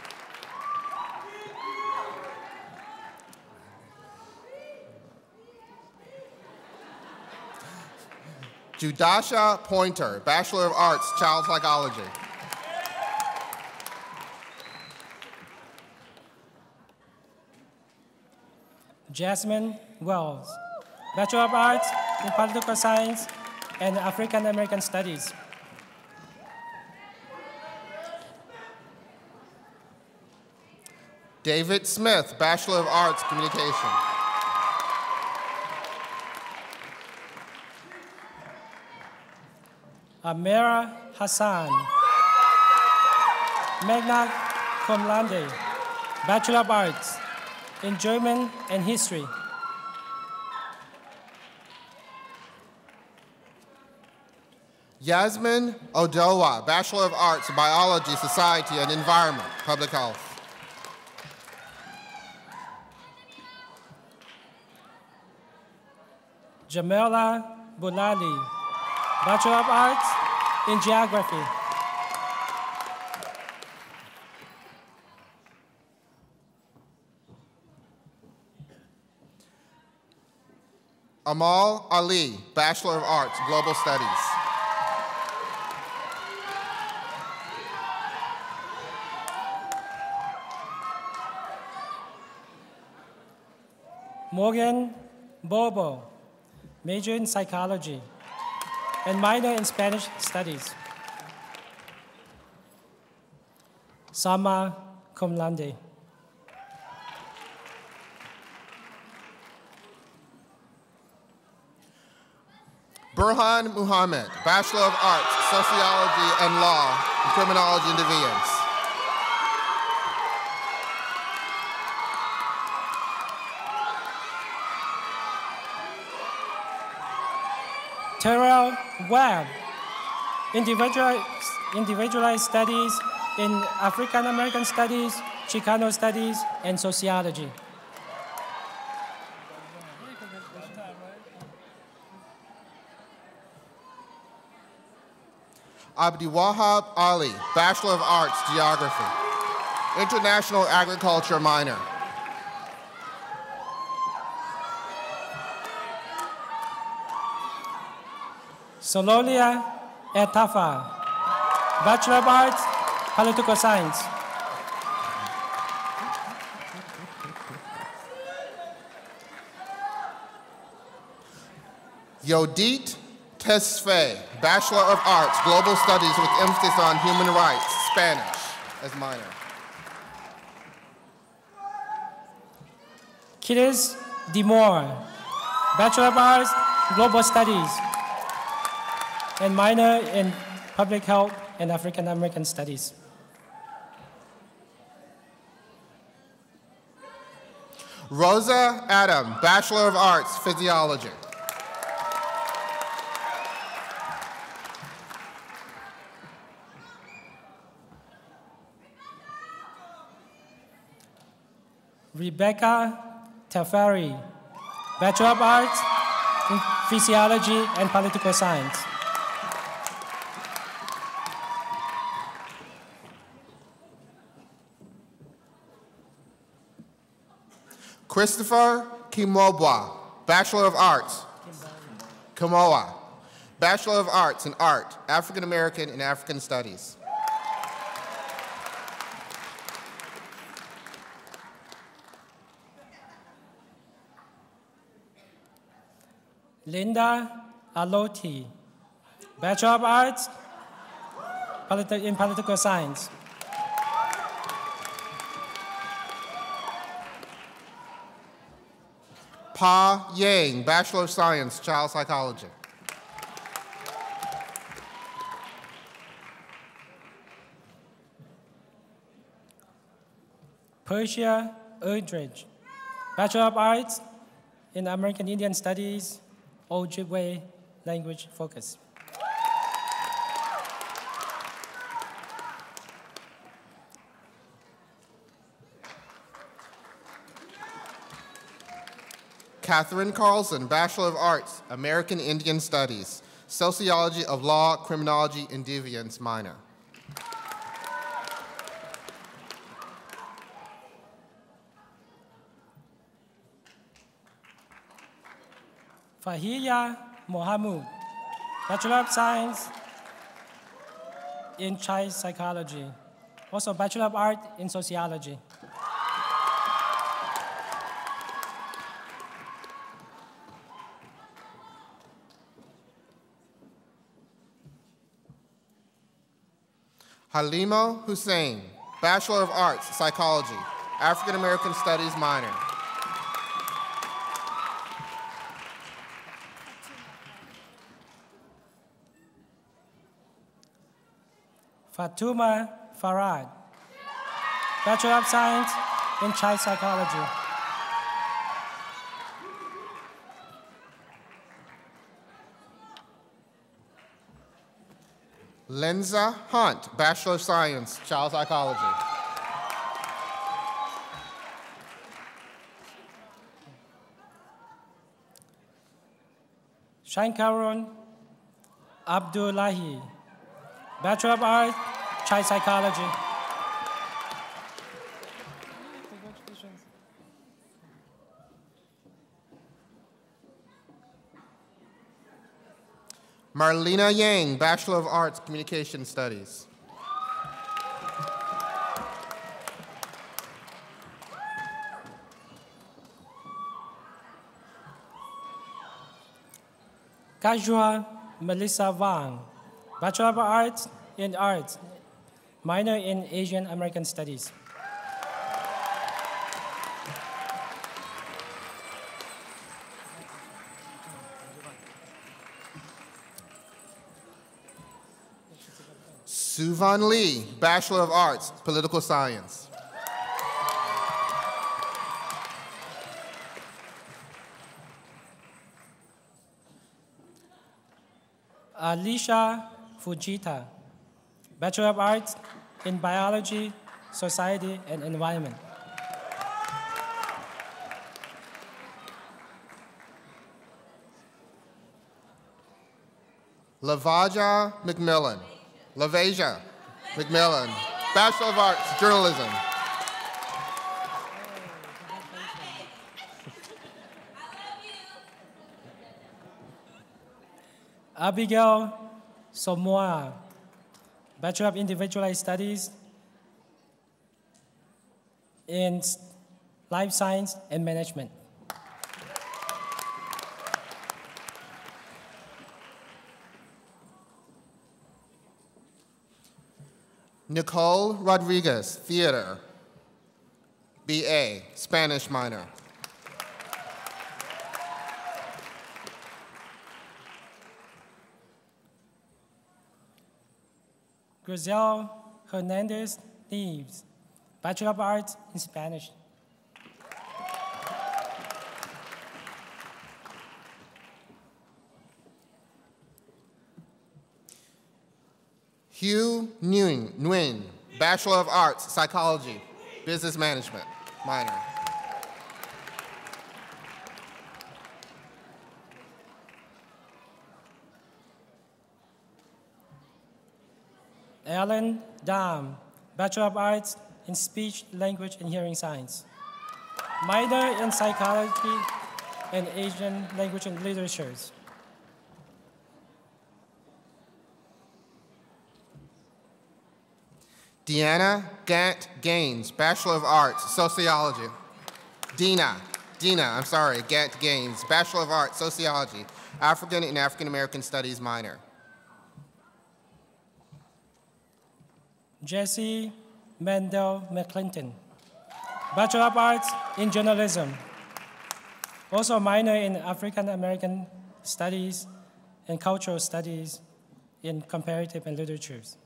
Judasha Pointer, Bachelor of Arts, Child Psychology. Jasmine Wells, Bachelor of Arts in Political Science and African American Studies. David Smith, Bachelor of Arts, Communication. Amira Hassan, magna cum laude, Bachelor of Arts in German and History. Yasmin Odowa, Bachelor of Arts, Biology, Society, and Environment, Public Health. Jamila Bulali, Bachelor of Arts in Geography. Amal Ali, Bachelor of Arts, Global Studies. Morgan Bobo, major in Psychology and minor in Spanish Studies. Summa cum laude. Burhan Muhammad, Bachelor of Arts, Sociology and Law, and Criminology and Deviance. Terrell Webb, individualized, individualized studies in African American studies, Chicano studies, and sociology. Abdiwahab Ali, Bachelor of Arts, Geography, International Agriculture minor. Sololia Etafa, Bachelor of Arts, Political Science. Yodit Tesfaye, Bachelor of Arts, Global Studies with emphasis on Human Rights, Spanish as minor. Kiris Dimore, Bachelor of Arts, Global Studies, and minor in Public Health and African American Studies. Rosa Adam, Bachelor of Arts, Physiology. Rebecca Tafari, Bachelor of Arts in Physiology and Political Science. Christopher Kimobwa, Bachelor of Arts. Kimoa, Bachelor of Arts in Art, African American and African Studies. Linda Aloti, Bachelor of Arts politi- in Political Science. Pa Yang, Bachelor of Science, Child Psychology. Persia Erdrich, Bachelor of Arts in American Indian Studies, Ojibwe language focus. Catherine Carlson, Bachelor of Arts, American Indian Studies, Sociology of Law, Criminology, and Deviance minor. Fahiya Mohammed, Bachelor of Science in Child Psychology, also Bachelor of Art in Sociology. Halima Hussein, Bachelor of Arts, Psychology, African American Studies minor. Fatuma Farad, Bachelor of Science in Child Psychology. Lenza Hunt, Bachelor of Science, Child Psychology. Shankaran Abdullahi, Bachelor of Arts, Child Psychology. Marlena Yang, Bachelor of Arts, Communication Studies. Kajua Melissa Wang, Bachelor of Arts in Arts, minor in Asian American Studies. Suvan Lee, Bachelor of Arts, Political Science. Alicia Fujita, Bachelor of Arts in Biology, Society, and Environment. Lavaja McMillan. Lavaja McMillan, Bachelor of Arts, Journalism. Abigail Somoa, Bachelor of Individualized Studies in Life Science and Management. Nicole Rodriguez, Theater, B A, Spanish minor. Grizel Hernandez Neves, Bachelor of Arts in Spanish. Hugh Nguyen, Nguyen, Bachelor of Arts, Psychology, Business Management, minor. Ellen Dam, Bachelor of Arts in Speech, Language, and Hearing Science. Minor in Psychology and Asian Language and Literatures. Deanna Gant Gaines, Bachelor of Arts, Sociology. Dina, Dina, I'm sorry, Gant Gaines, Bachelor of Arts, Sociology, African and African American Studies minor. Jesse Mendel McClinton, Bachelor of Arts in Journalism. Also minor in African American Studies and Cultural Studies in Comparative and Literatures.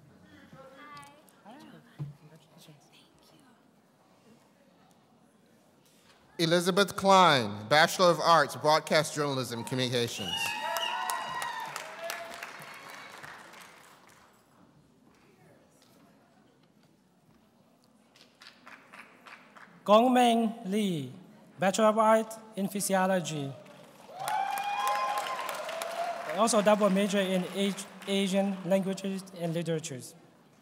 Elizabeth Klein, Bachelor of Arts, Broadcast Journalism, Communications. Gongmeng Lee, Bachelor of Arts in Physiology. Also double major in Asian Languages and Literatures.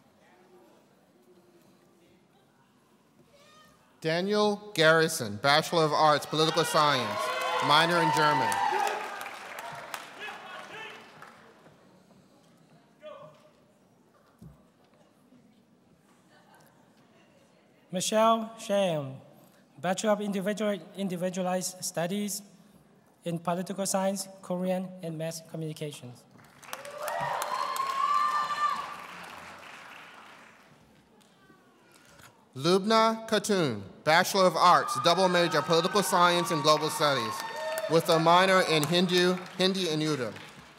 Daniel Garrison, Bachelor of Arts, Political Science, minor in German. Michelle Sham, Bachelor of Individual, Individualized Studies in Political Science, Korean, and Mass Communications. Lubna Khatun, Bachelor of Arts, double major, Political Science and Global Studies, with a minor in Hindu, Hindi and Urdu.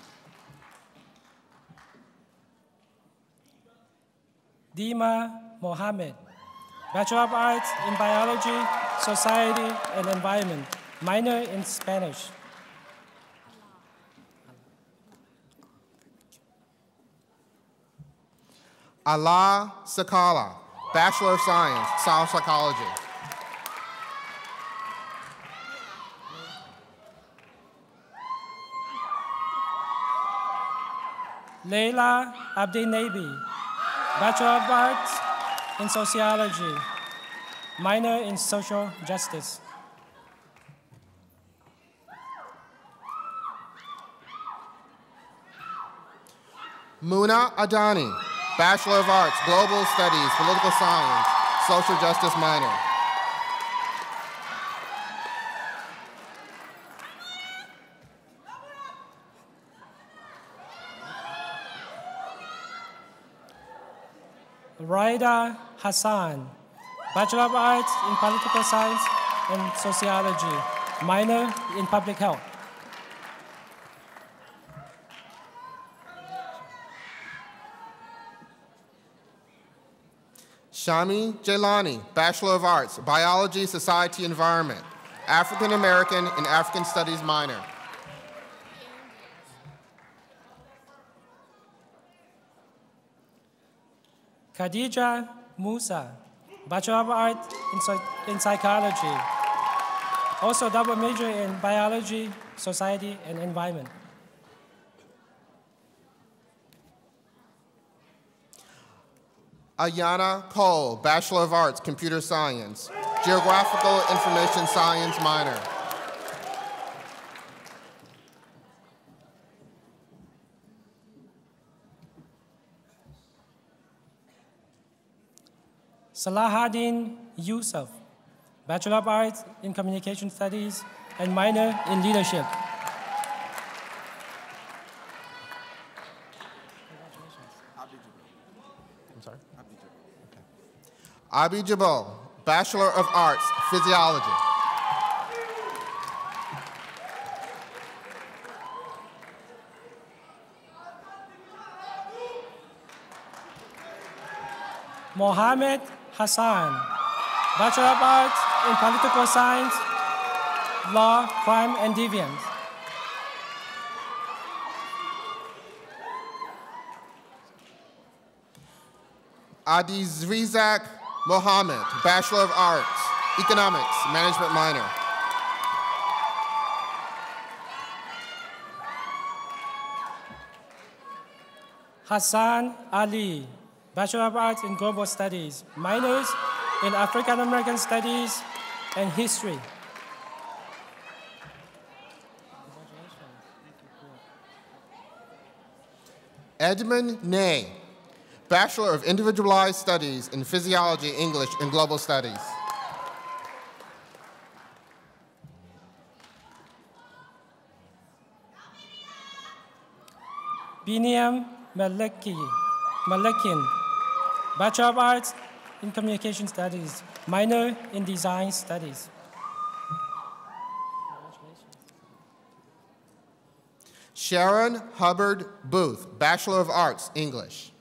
Dima Mohammed, Bachelor of Arts in Biology, Society, and Environment, minor in Spanish. Ala Sakala, Bachelor of Science, Science Psychology. Leila Abdi-Nabi, Bachelor of Arts in Sociology, minor in Social Justice. Muna Adani, Bachelor of Arts, Global Studies, Political Science, Social Justice minor. Raida Hassan, Bachelor of Arts in Political Science and Sociology, minor in Public Health. Shami Jailani, Bachelor of Arts, Biology, Society, Environment, African American and African Studies minor. Khadija Musa, Bachelor of Arts in, Psych in Psychology. Also double major in Biology, Society, and Environment. Ayana Cole, Bachelor of Arts, Computer Science, Geographical Information Science minor. Salahuddin Yusuf, Bachelor of Arts in Communication Studies and minor in Leadership. I'm sorry? Okay. Abi Jabal, Bachelor of Arts, Physiology. Mohammed Hassan, Bachelor of Arts in Political Science, Law, Crime, and Deviance. Adizrizak Mohammed, Bachelor of Arts, Economics, Management minor. Hassan Ali, Bachelor of Arts in Global Studies, minors in African American Studies and History. Edmund Ney, Bachelor of Individualized Studies in Physiology, English, and Global Studies. Biniam Maleki, Malekin, Bachelor of Arts in Communication Studies, minor in Design Studies. Sharon Hubbard Booth, Bachelor of Arts, English.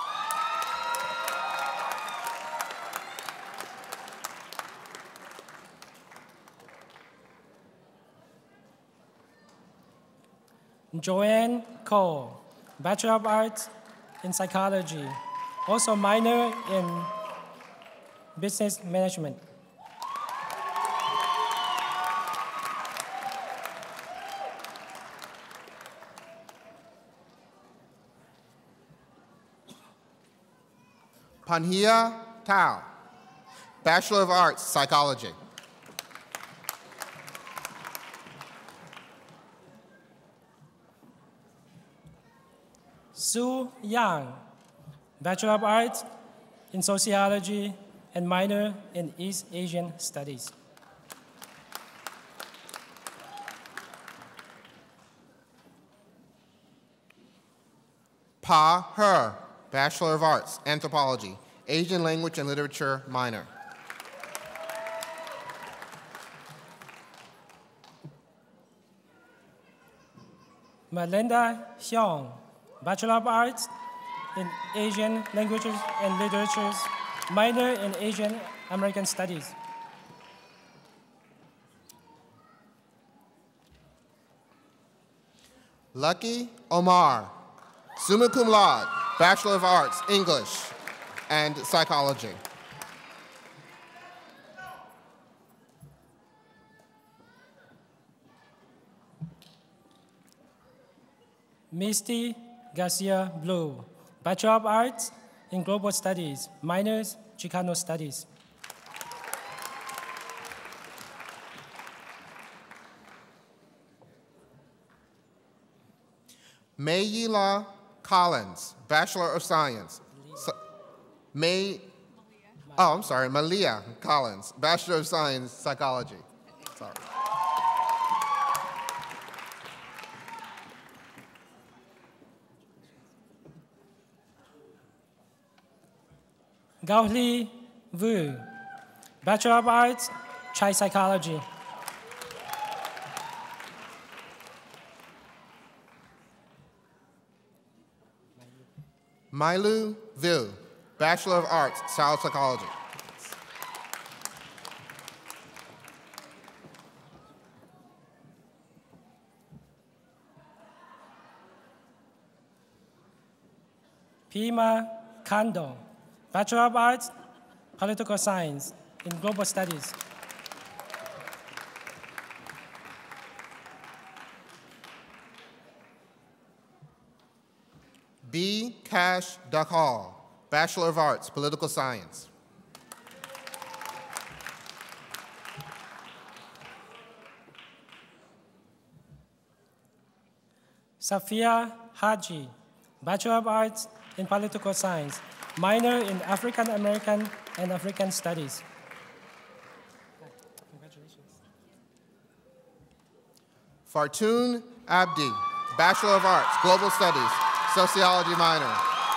Joanne Cole, Bachelor of Arts in Psychology, also minor in Business Management. Panhia Tao, Bachelor of Arts, Psychology. Sue Yang, Bachelor of Arts in Sociology and minor in East Asian Studies. Pa Her, Bachelor of Arts, Anthropology, Asian Language and Literature minor. Melinda Xiong, Bachelor of Arts in Asian Languages and Literatures, minor in Asian American Studies. Lucky Omar, summa cum laude, Bachelor of Arts, English and Psychology. Misty Garcia Blue, Bachelor of Arts in Global Studies, minors Chicano Studies. Mayila Collins, Bachelor of Science. So, May, oh, I'm sorry, Malia Collins, Bachelor of Science, Psychology. Sorry. Gaoli Vu, Bachelor of Arts, Chai Psychology. Mailu Vu, Bachelor of Arts, Child Psychology. Pima Kando, Bachelor of Arts, Political Science in Global Studies. B. Cash Dakhal, Bachelor of Arts, Political Science. Safia Haji, Bachelor of Arts in Political Science, minor in African American and African Studies. Congratulations. Fartoon Abdi, Bachelor of Arts, Global Studies, Sociology minor.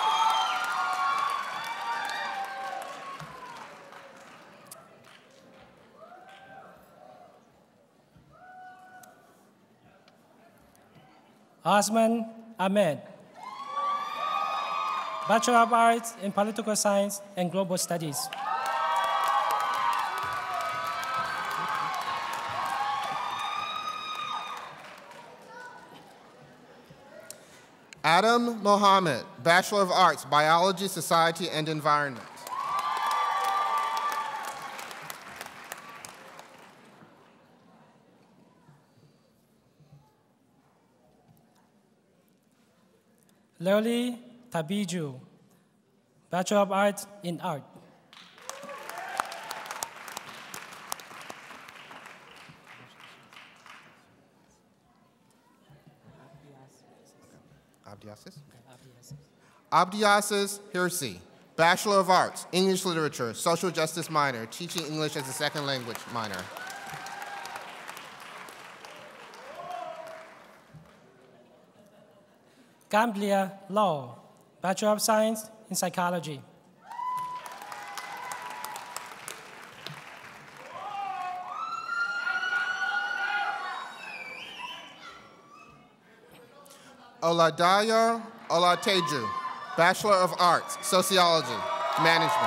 Osman Ahmed, Bachelor of Arts in Political Science and Global Studies. Adam Mohammed, Bachelor of Arts, Biology, Society, and Environment. Loli Tabiju, Bachelor of Arts in Art. Abdiasis? Abdiasis Hirsi, Bachelor of Arts, English Literature, Social Justice minor, Teaching English as a Second Language minor. Gamblia Law, Bachelor of Science in Psychology. Oladaya Olateju, Bachelor of Arts, Sociology, Management.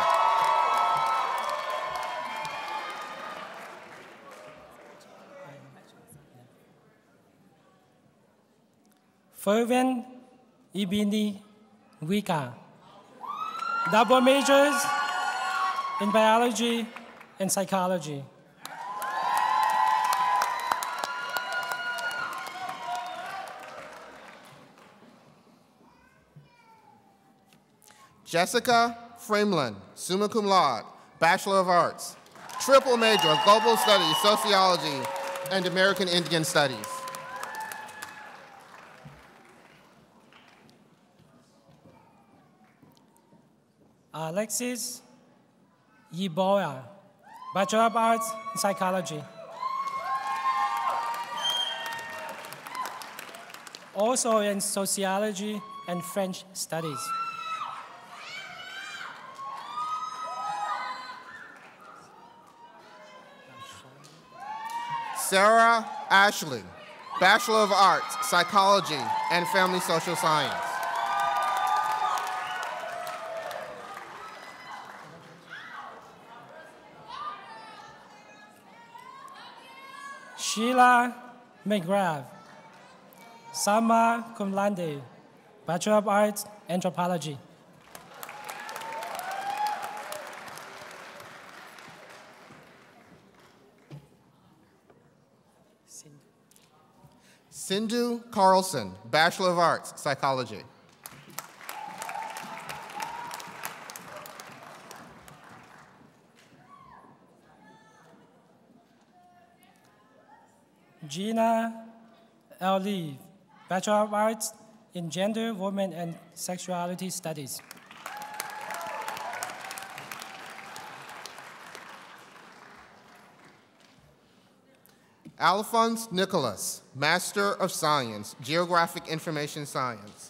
Fervin Ibini Wika, double majors in biology and psychology. Jessica Framelin, summa cum laude, Bachelor of Arts, triple major of Global Studies, Sociology, and American Indian Studies. Alexis Yiboya, Bachelor of Arts in Psychology. Also in Sociology and French Studies. Sarah Ashley, Bachelor of Arts, Psychology, and Family Social Science. Sheila McGrath, summa cum laude, Bachelor of Arts, Anthropology. Sindhu Carlson, Bachelor of Arts, Psychology. Gina Elleave, Bachelor of Arts in Gender, Women, and Sexuality Studies. Alphonse Nicholas, Master of Science, Geographic Information Science.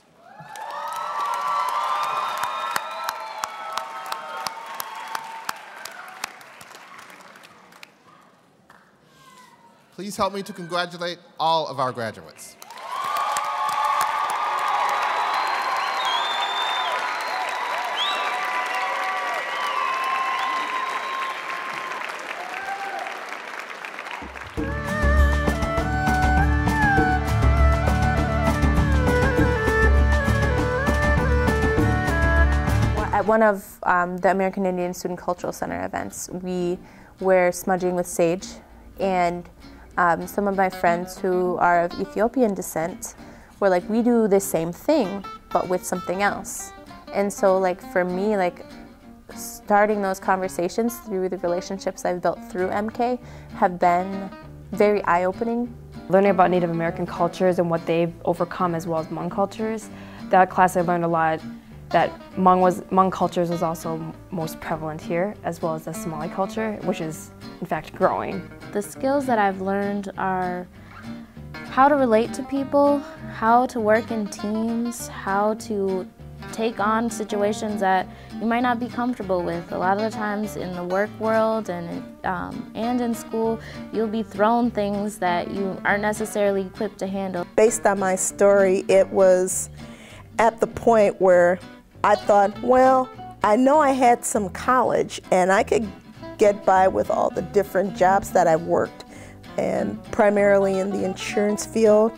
Please help me to congratulate all of our graduates. At one of um, the American Indian Student Cultural Center events, we were smudging with sage, and um, some of my friends who are of Ethiopian descent were like, we do the same thing, but with something else. And so like for me, like starting those conversations through the relationships I've built through M K have been very eye-opening. Learning about Native American cultures and what they've overcome as well as Hmong cultures, that class I learned a lot that Hmong, was, Hmong cultures was also most prevalent here, as well as the Somali culture, which is in fact growing. The skills that I've learned are how to relate to people, how to work in teams, how to take on situations that you might not be comfortable with. A lot of the times in the work world and, um, and in school, you'll be thrown things that you aren't necessarily equipped to handle. Based on my story, it was at the point where I thought, well, I know I had some college and I could get by with all the different jobs that I've worked, and primarily in the insurance field.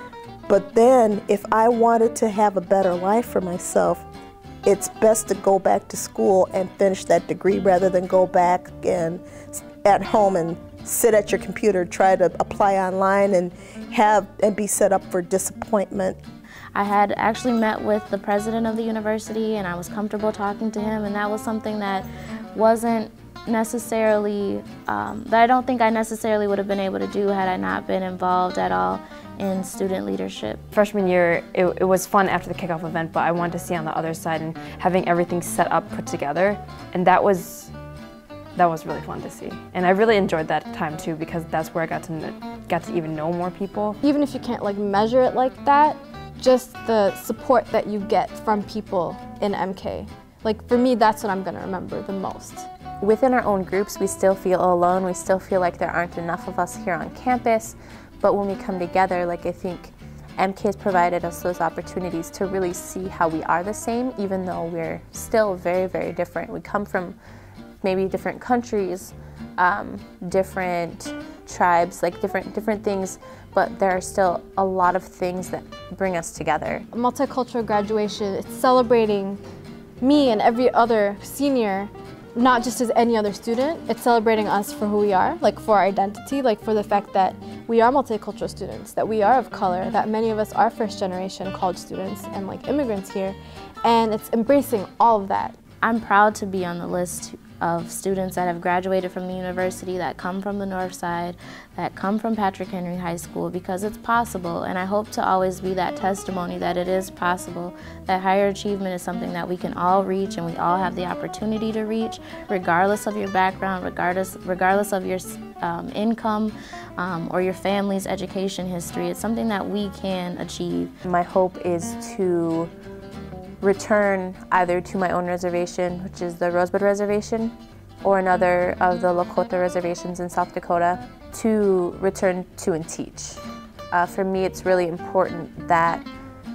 But then if I wanted to have a better life for myself, it's best to go back to school and finish that degree rather than go back and at home and sit at your computer, try to apply online and have and be set up for disappointment. I had actually met with the president of the university and I was comfortable talking to him, and that was something that wasn't necessarily, um, that I don't think I necessarily would have been able to do had I not been involved at all in student leadership. Freshman year, it, it was fun after the kickoff event, but I wanted to see on the other side and having everything set up, put together, and that was that was really fun to see. And I really enjoyed that time too, because that's where I got to got to even know more people. Even if you can't like measure it like that, just the support that you get from people in M K. Like for me, that's what I'm gonna remember the most. Within our own groups, we still feel alone. We still feel like there aren't enough of us here on campus. But when we come together, like I think M K has provided us those opportunities to really see how we are the same, even though we're still very, very different. We come from maybe different countries, um, different tribes, like different different things, but there are still a lot of things that bring us together. Multicultural graduation, it's celebrating me and every other senior, not just as any other student. It's celebrating us for who we are, like for our identity, like for the fact that we are multicultural students, that we are of color, that many of us are first generation college students and like immigrants here, and it's embracing all of that. I'm proud to be on the list of students that have graduated from the university that come from the North Side, that come from Patrick Henry High School, because it's possible, and I hope to always be that testimony that it is possible, that higher achievement is something that we can all reach and we all have the opportunity to reach, regardless of your background, regardless, regardless of your um, income um, or your family's education history. It's something that we can achieve. My hope is to return either to my own reservation, which is the Rosebud Reservation, or another of the Lakota reservations in South Dakota, to return to and teach. Uh, for me, it's really important that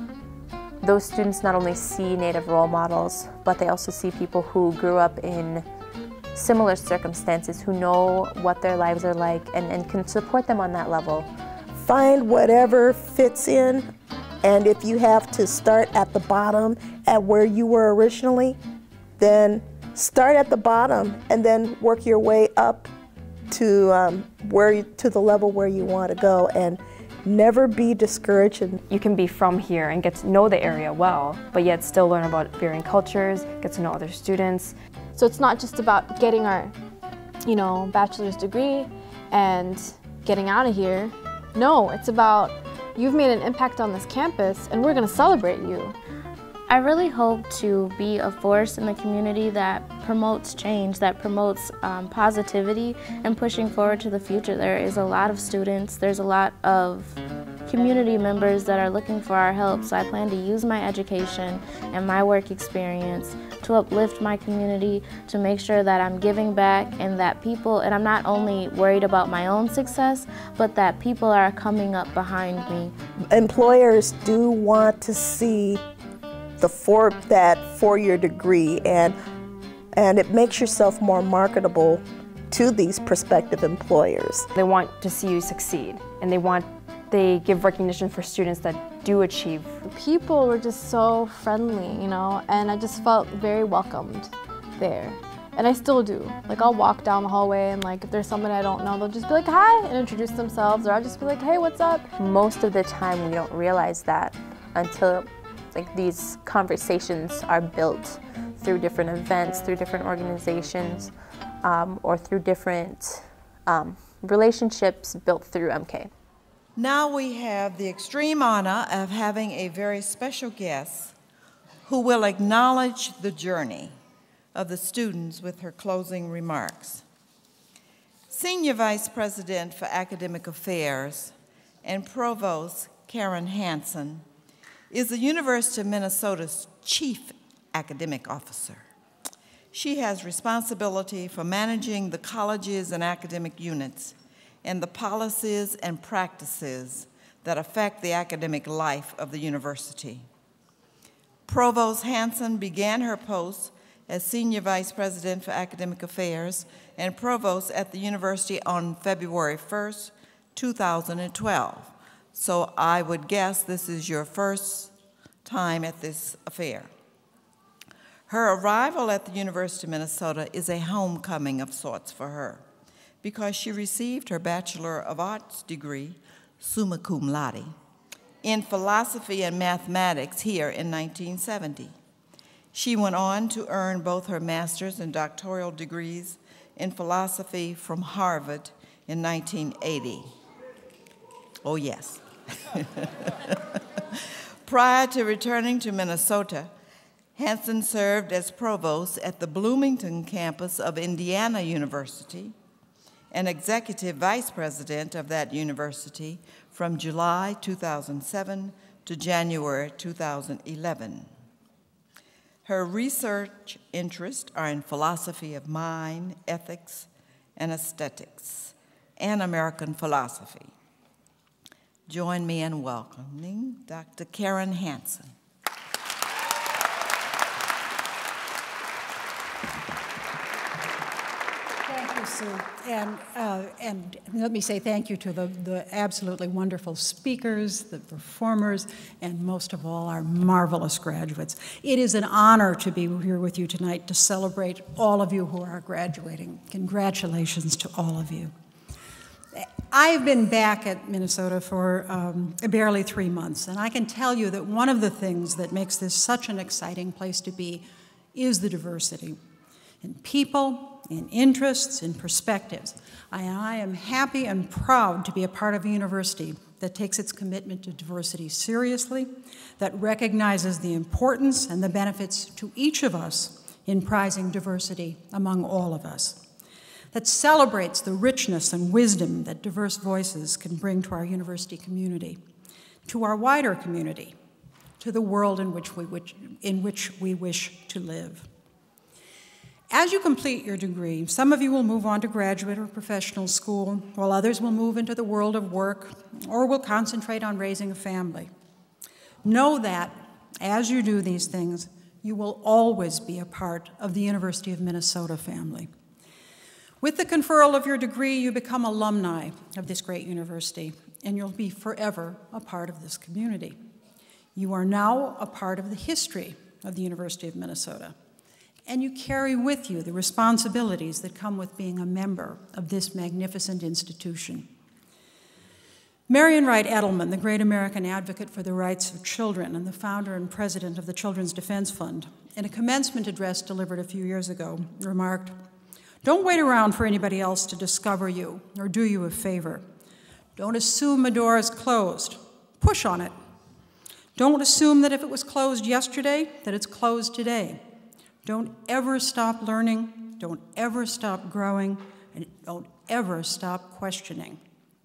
those students not only see Native role models, but they also see people who grew up in similar circumstances, who know what their lives are like, and, and can support them on that level. Find whatever fits in. And if you have to start at the bottom, at where you were originally, then start at the bottom and then work your way up to um, where you, to the level where you want to go, and never be discouraged. You can be from here and get to know the area well, but yet still learn about varying cultures, get to know other students. So it's not just about getting our, you know, bachelor's degree and getting out of here. No, it's about you've made an impact on this campus, and we're going to celebrate you. I really hope to be a force in the community that promotes change, that promotes um, positivity and pushing forward to the future. There is a lot of students, there's a lot of community members that are looking for our help, so I plan to use my education and my work experience to uplift my community, to make sure that I'm giving back and that people, and I'm not only worried about my own success, but that people are coming up behind me. Employers do want to see the four, that four-year degree, and, and it makes yourself more marketable to these prospective employers. They want to see you succeed, and they want they give recognition for students that do achieve. People were just so friendly, you know, and I just felt very welcomed there. And I still do. Like, I'll walk down the hallway and, like, if there's someone I don't know, they'll just be like, hi, and introduce themselves, or I'll just be like, hey, what's up? Most of the time we don't realize that until like these conversations are built through different events, through different organizations, um, or through different um, relationships built through M C A E. Now we have the extreme honor of having a very special guest who will acknowledge the journey of the students with her closing remarks. Senior Vice President for Academic Affairs and Provost Karen Hansen is the University of Minnesota's Chief Academic Officer. She has responsibility for managing the colleges and academic units and the policies and practices that affect the academic life of the university. Provost Hansen began her post as Senior Vice President for Academic Affairs and Provost at the university on February first, two thousand twelve. So I would guess this is your first time at this affair. Her arrival at the University of Minnesota is a homecoming of sorts for her because she received her Bachelor of Arts degree, summa cum laude, in philosophy and mathematics here in nineteen seventy. She went on to earn both her master's and doctoral degrees in philosophy from Harvard in nineteen eighty. Oh, yes. Prior to returning to Minnesota, Hansen served as provost at the Bloomington campus of Indiana University and executive vice president of that university from July two thousand seven to January two thousand eleven. Her research interests are in philosophy of mind, ethics, and aesthetics, and American philosophy. Join me in welcoming Doctor Karen Hansen. Thank you, Sue. And, uh, and let me say thank you to the, the absolutely wonderful speakers, the performers, and most of all, our marvelous graduates. It is an honor to be here with you tonight to celebrate all of you who are graduating. Congratulations to all of you. I've been back at Minnesota for um, barely three months, and I can tell you that one of the things that makes this such an exciting place to be is the diversity in people, in interests, in perspectives. I, I am happy and proud to be a part of a university that takes its commitment to diversity seriously, that recognizes the importance and the benefits to each of us in prizing diversity among all of us, that celebrates the richness and wisdom that diverse voices can bring to our university community, to our wider community, to the world in which we, which, in which we wish to live. As you complete your degree, some of you will move on to graduate or professional school, while others will move into the world of work or will concentrate on raising a family. Know that as you do these things, you will always be a part of the University of Minnesota family. With the conferral of your degree, you become alumni of this great university, and you'll be forever a part of this community. You are now a part of the history of the University of Minnesota, and you carry with you the responsibilities that come with being a member of this magnificent institution. Marian Wright Edelman, the great American advocate for the rights of children and the founder and president of the Children's Defense Fund, in a commencement address delivered a few years ago, remarked, "Don't wait around for anybody else to discover you or do you a favor. Don't assume a door is closed. Push on it. Don't assume that if it was closed yesterday, that it's closed today. Don't ever stop learning. Don't ever stop growing. And don't ever stop questioning."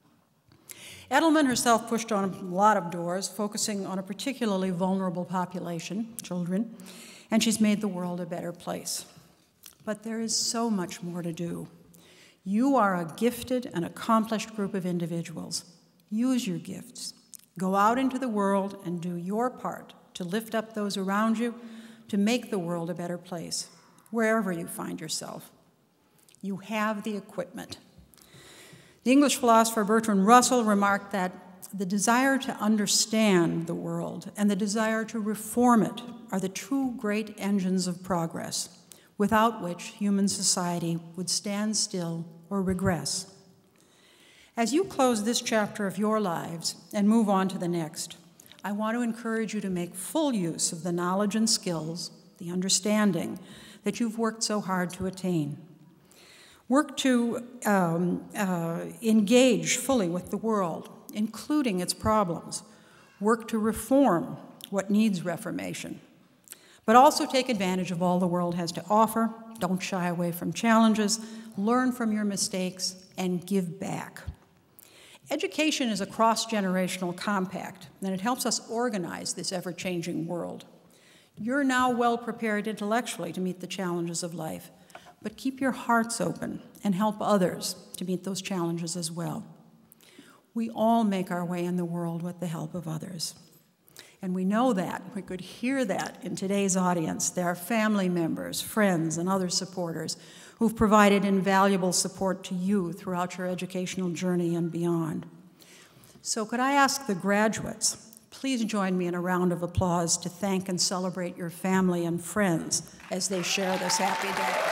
Edelman herself pushed on a lot of doors, focusing on a particularly vulnerable population, children, and she's made the world a better place. But there is so much more to do. You are a gifted and accomplished group of individuals. Use your gifts. Go out into the world and do your part to lift up those around you, to make the world a better place, wherever you find yourself. You have the equipment. The English philosopher Bertrand Russell remarked that the desire to understand the world and the desire to reform it are the two great engines of progress, without which human society would stand still or regress. As you close this chapter of your lives and move on to the next, I want to encourage you to make full use of the knowledge and skills, the understanding that you've worked so hard to attain. Work to um, uh, engage fully with the world, including its problems. Work to reform what needs reformation. But also take advantage of all the world has to offer. Don't shy away from challenges. Learn from your mistakes and give back. Education is a cross-generational compact, and it helps us organize this ever-changing world. You're now well prepared intellectually to meet the challenges of life, but keep your hearts open and help others to meet those challenges as well. We all make our way in the world with the help of others. And we know that, we could hear that in today's audience. There are family members, friends, and other supporters who've provided invaluable support to you throughout your educational journey and beyond. So could I ask the graduates, please join me in a round of applause to thank and celebrate your family and friends as they share this happy day.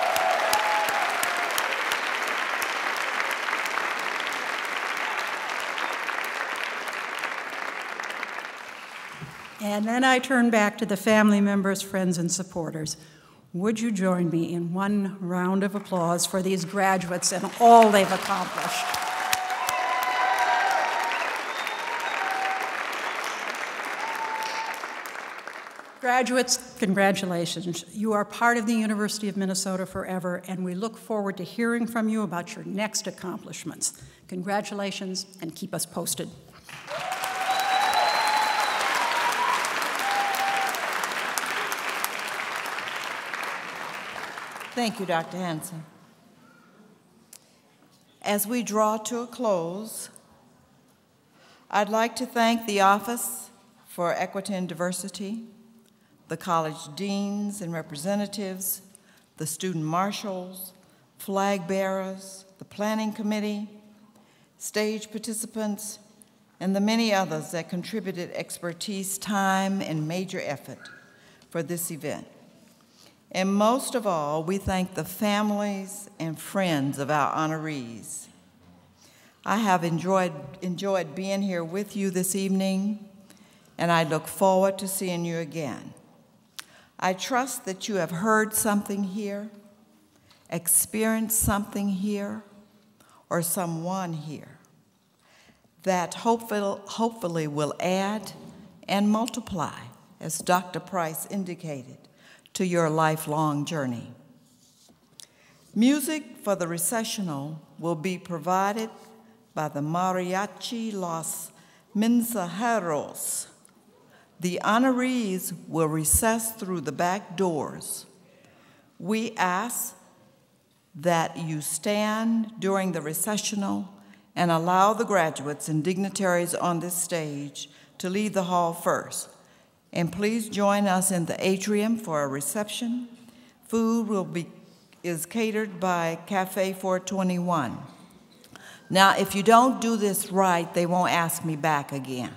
And then I turn back to the family members, friends, and supporters. Would you join me in one round of applause for these graduates and all they've accomplished? Graduates, congratulations. You are part of the University of Minnesota forever, and we look forward to hearing from you about your next accomplishments. Congratulations, and keep us posted. Thank you, Doctor Hanson. As we draw to a close, I'd like to thank the Office for Equity and Diversity, the college deans and representatives, the student marshals, flag bearers, the planning committee, stage participants, and the many others that contributed expertise, time, and major effort for this event. And most of all, we thank the families and friends of our honorees. I have enjoyed, enjoyed being here with you this evening, and I look forward to seeing you again. I trust that you have heard something here, experienced something here, or someone here that hopefully, hopefully will add and multiply, as Doctor Price indicated, to your lifelong journey. Music for the recessional will be provided by the Mariachi Los Mensajeros. The honorees will recess through the back doors. We ask that you stand during the recessional and allow the graduates and dignitaries on this stage to leave the hall first. And please join us in the atrium for a reception. Food will be, is catered by Cafe four twenty-one. Now, if you don't do this right, they won't ask me back again.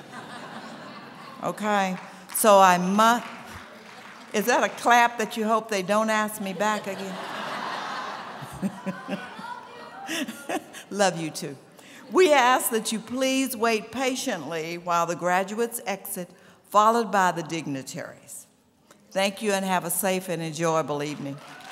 Okay? So I must, is that a clap that you hope they don't ask me back again? Love you too. We ask that you please wait patiently while the graduates exit, followed by the dignitaries. Thank you and have a safe and enjoyable evening.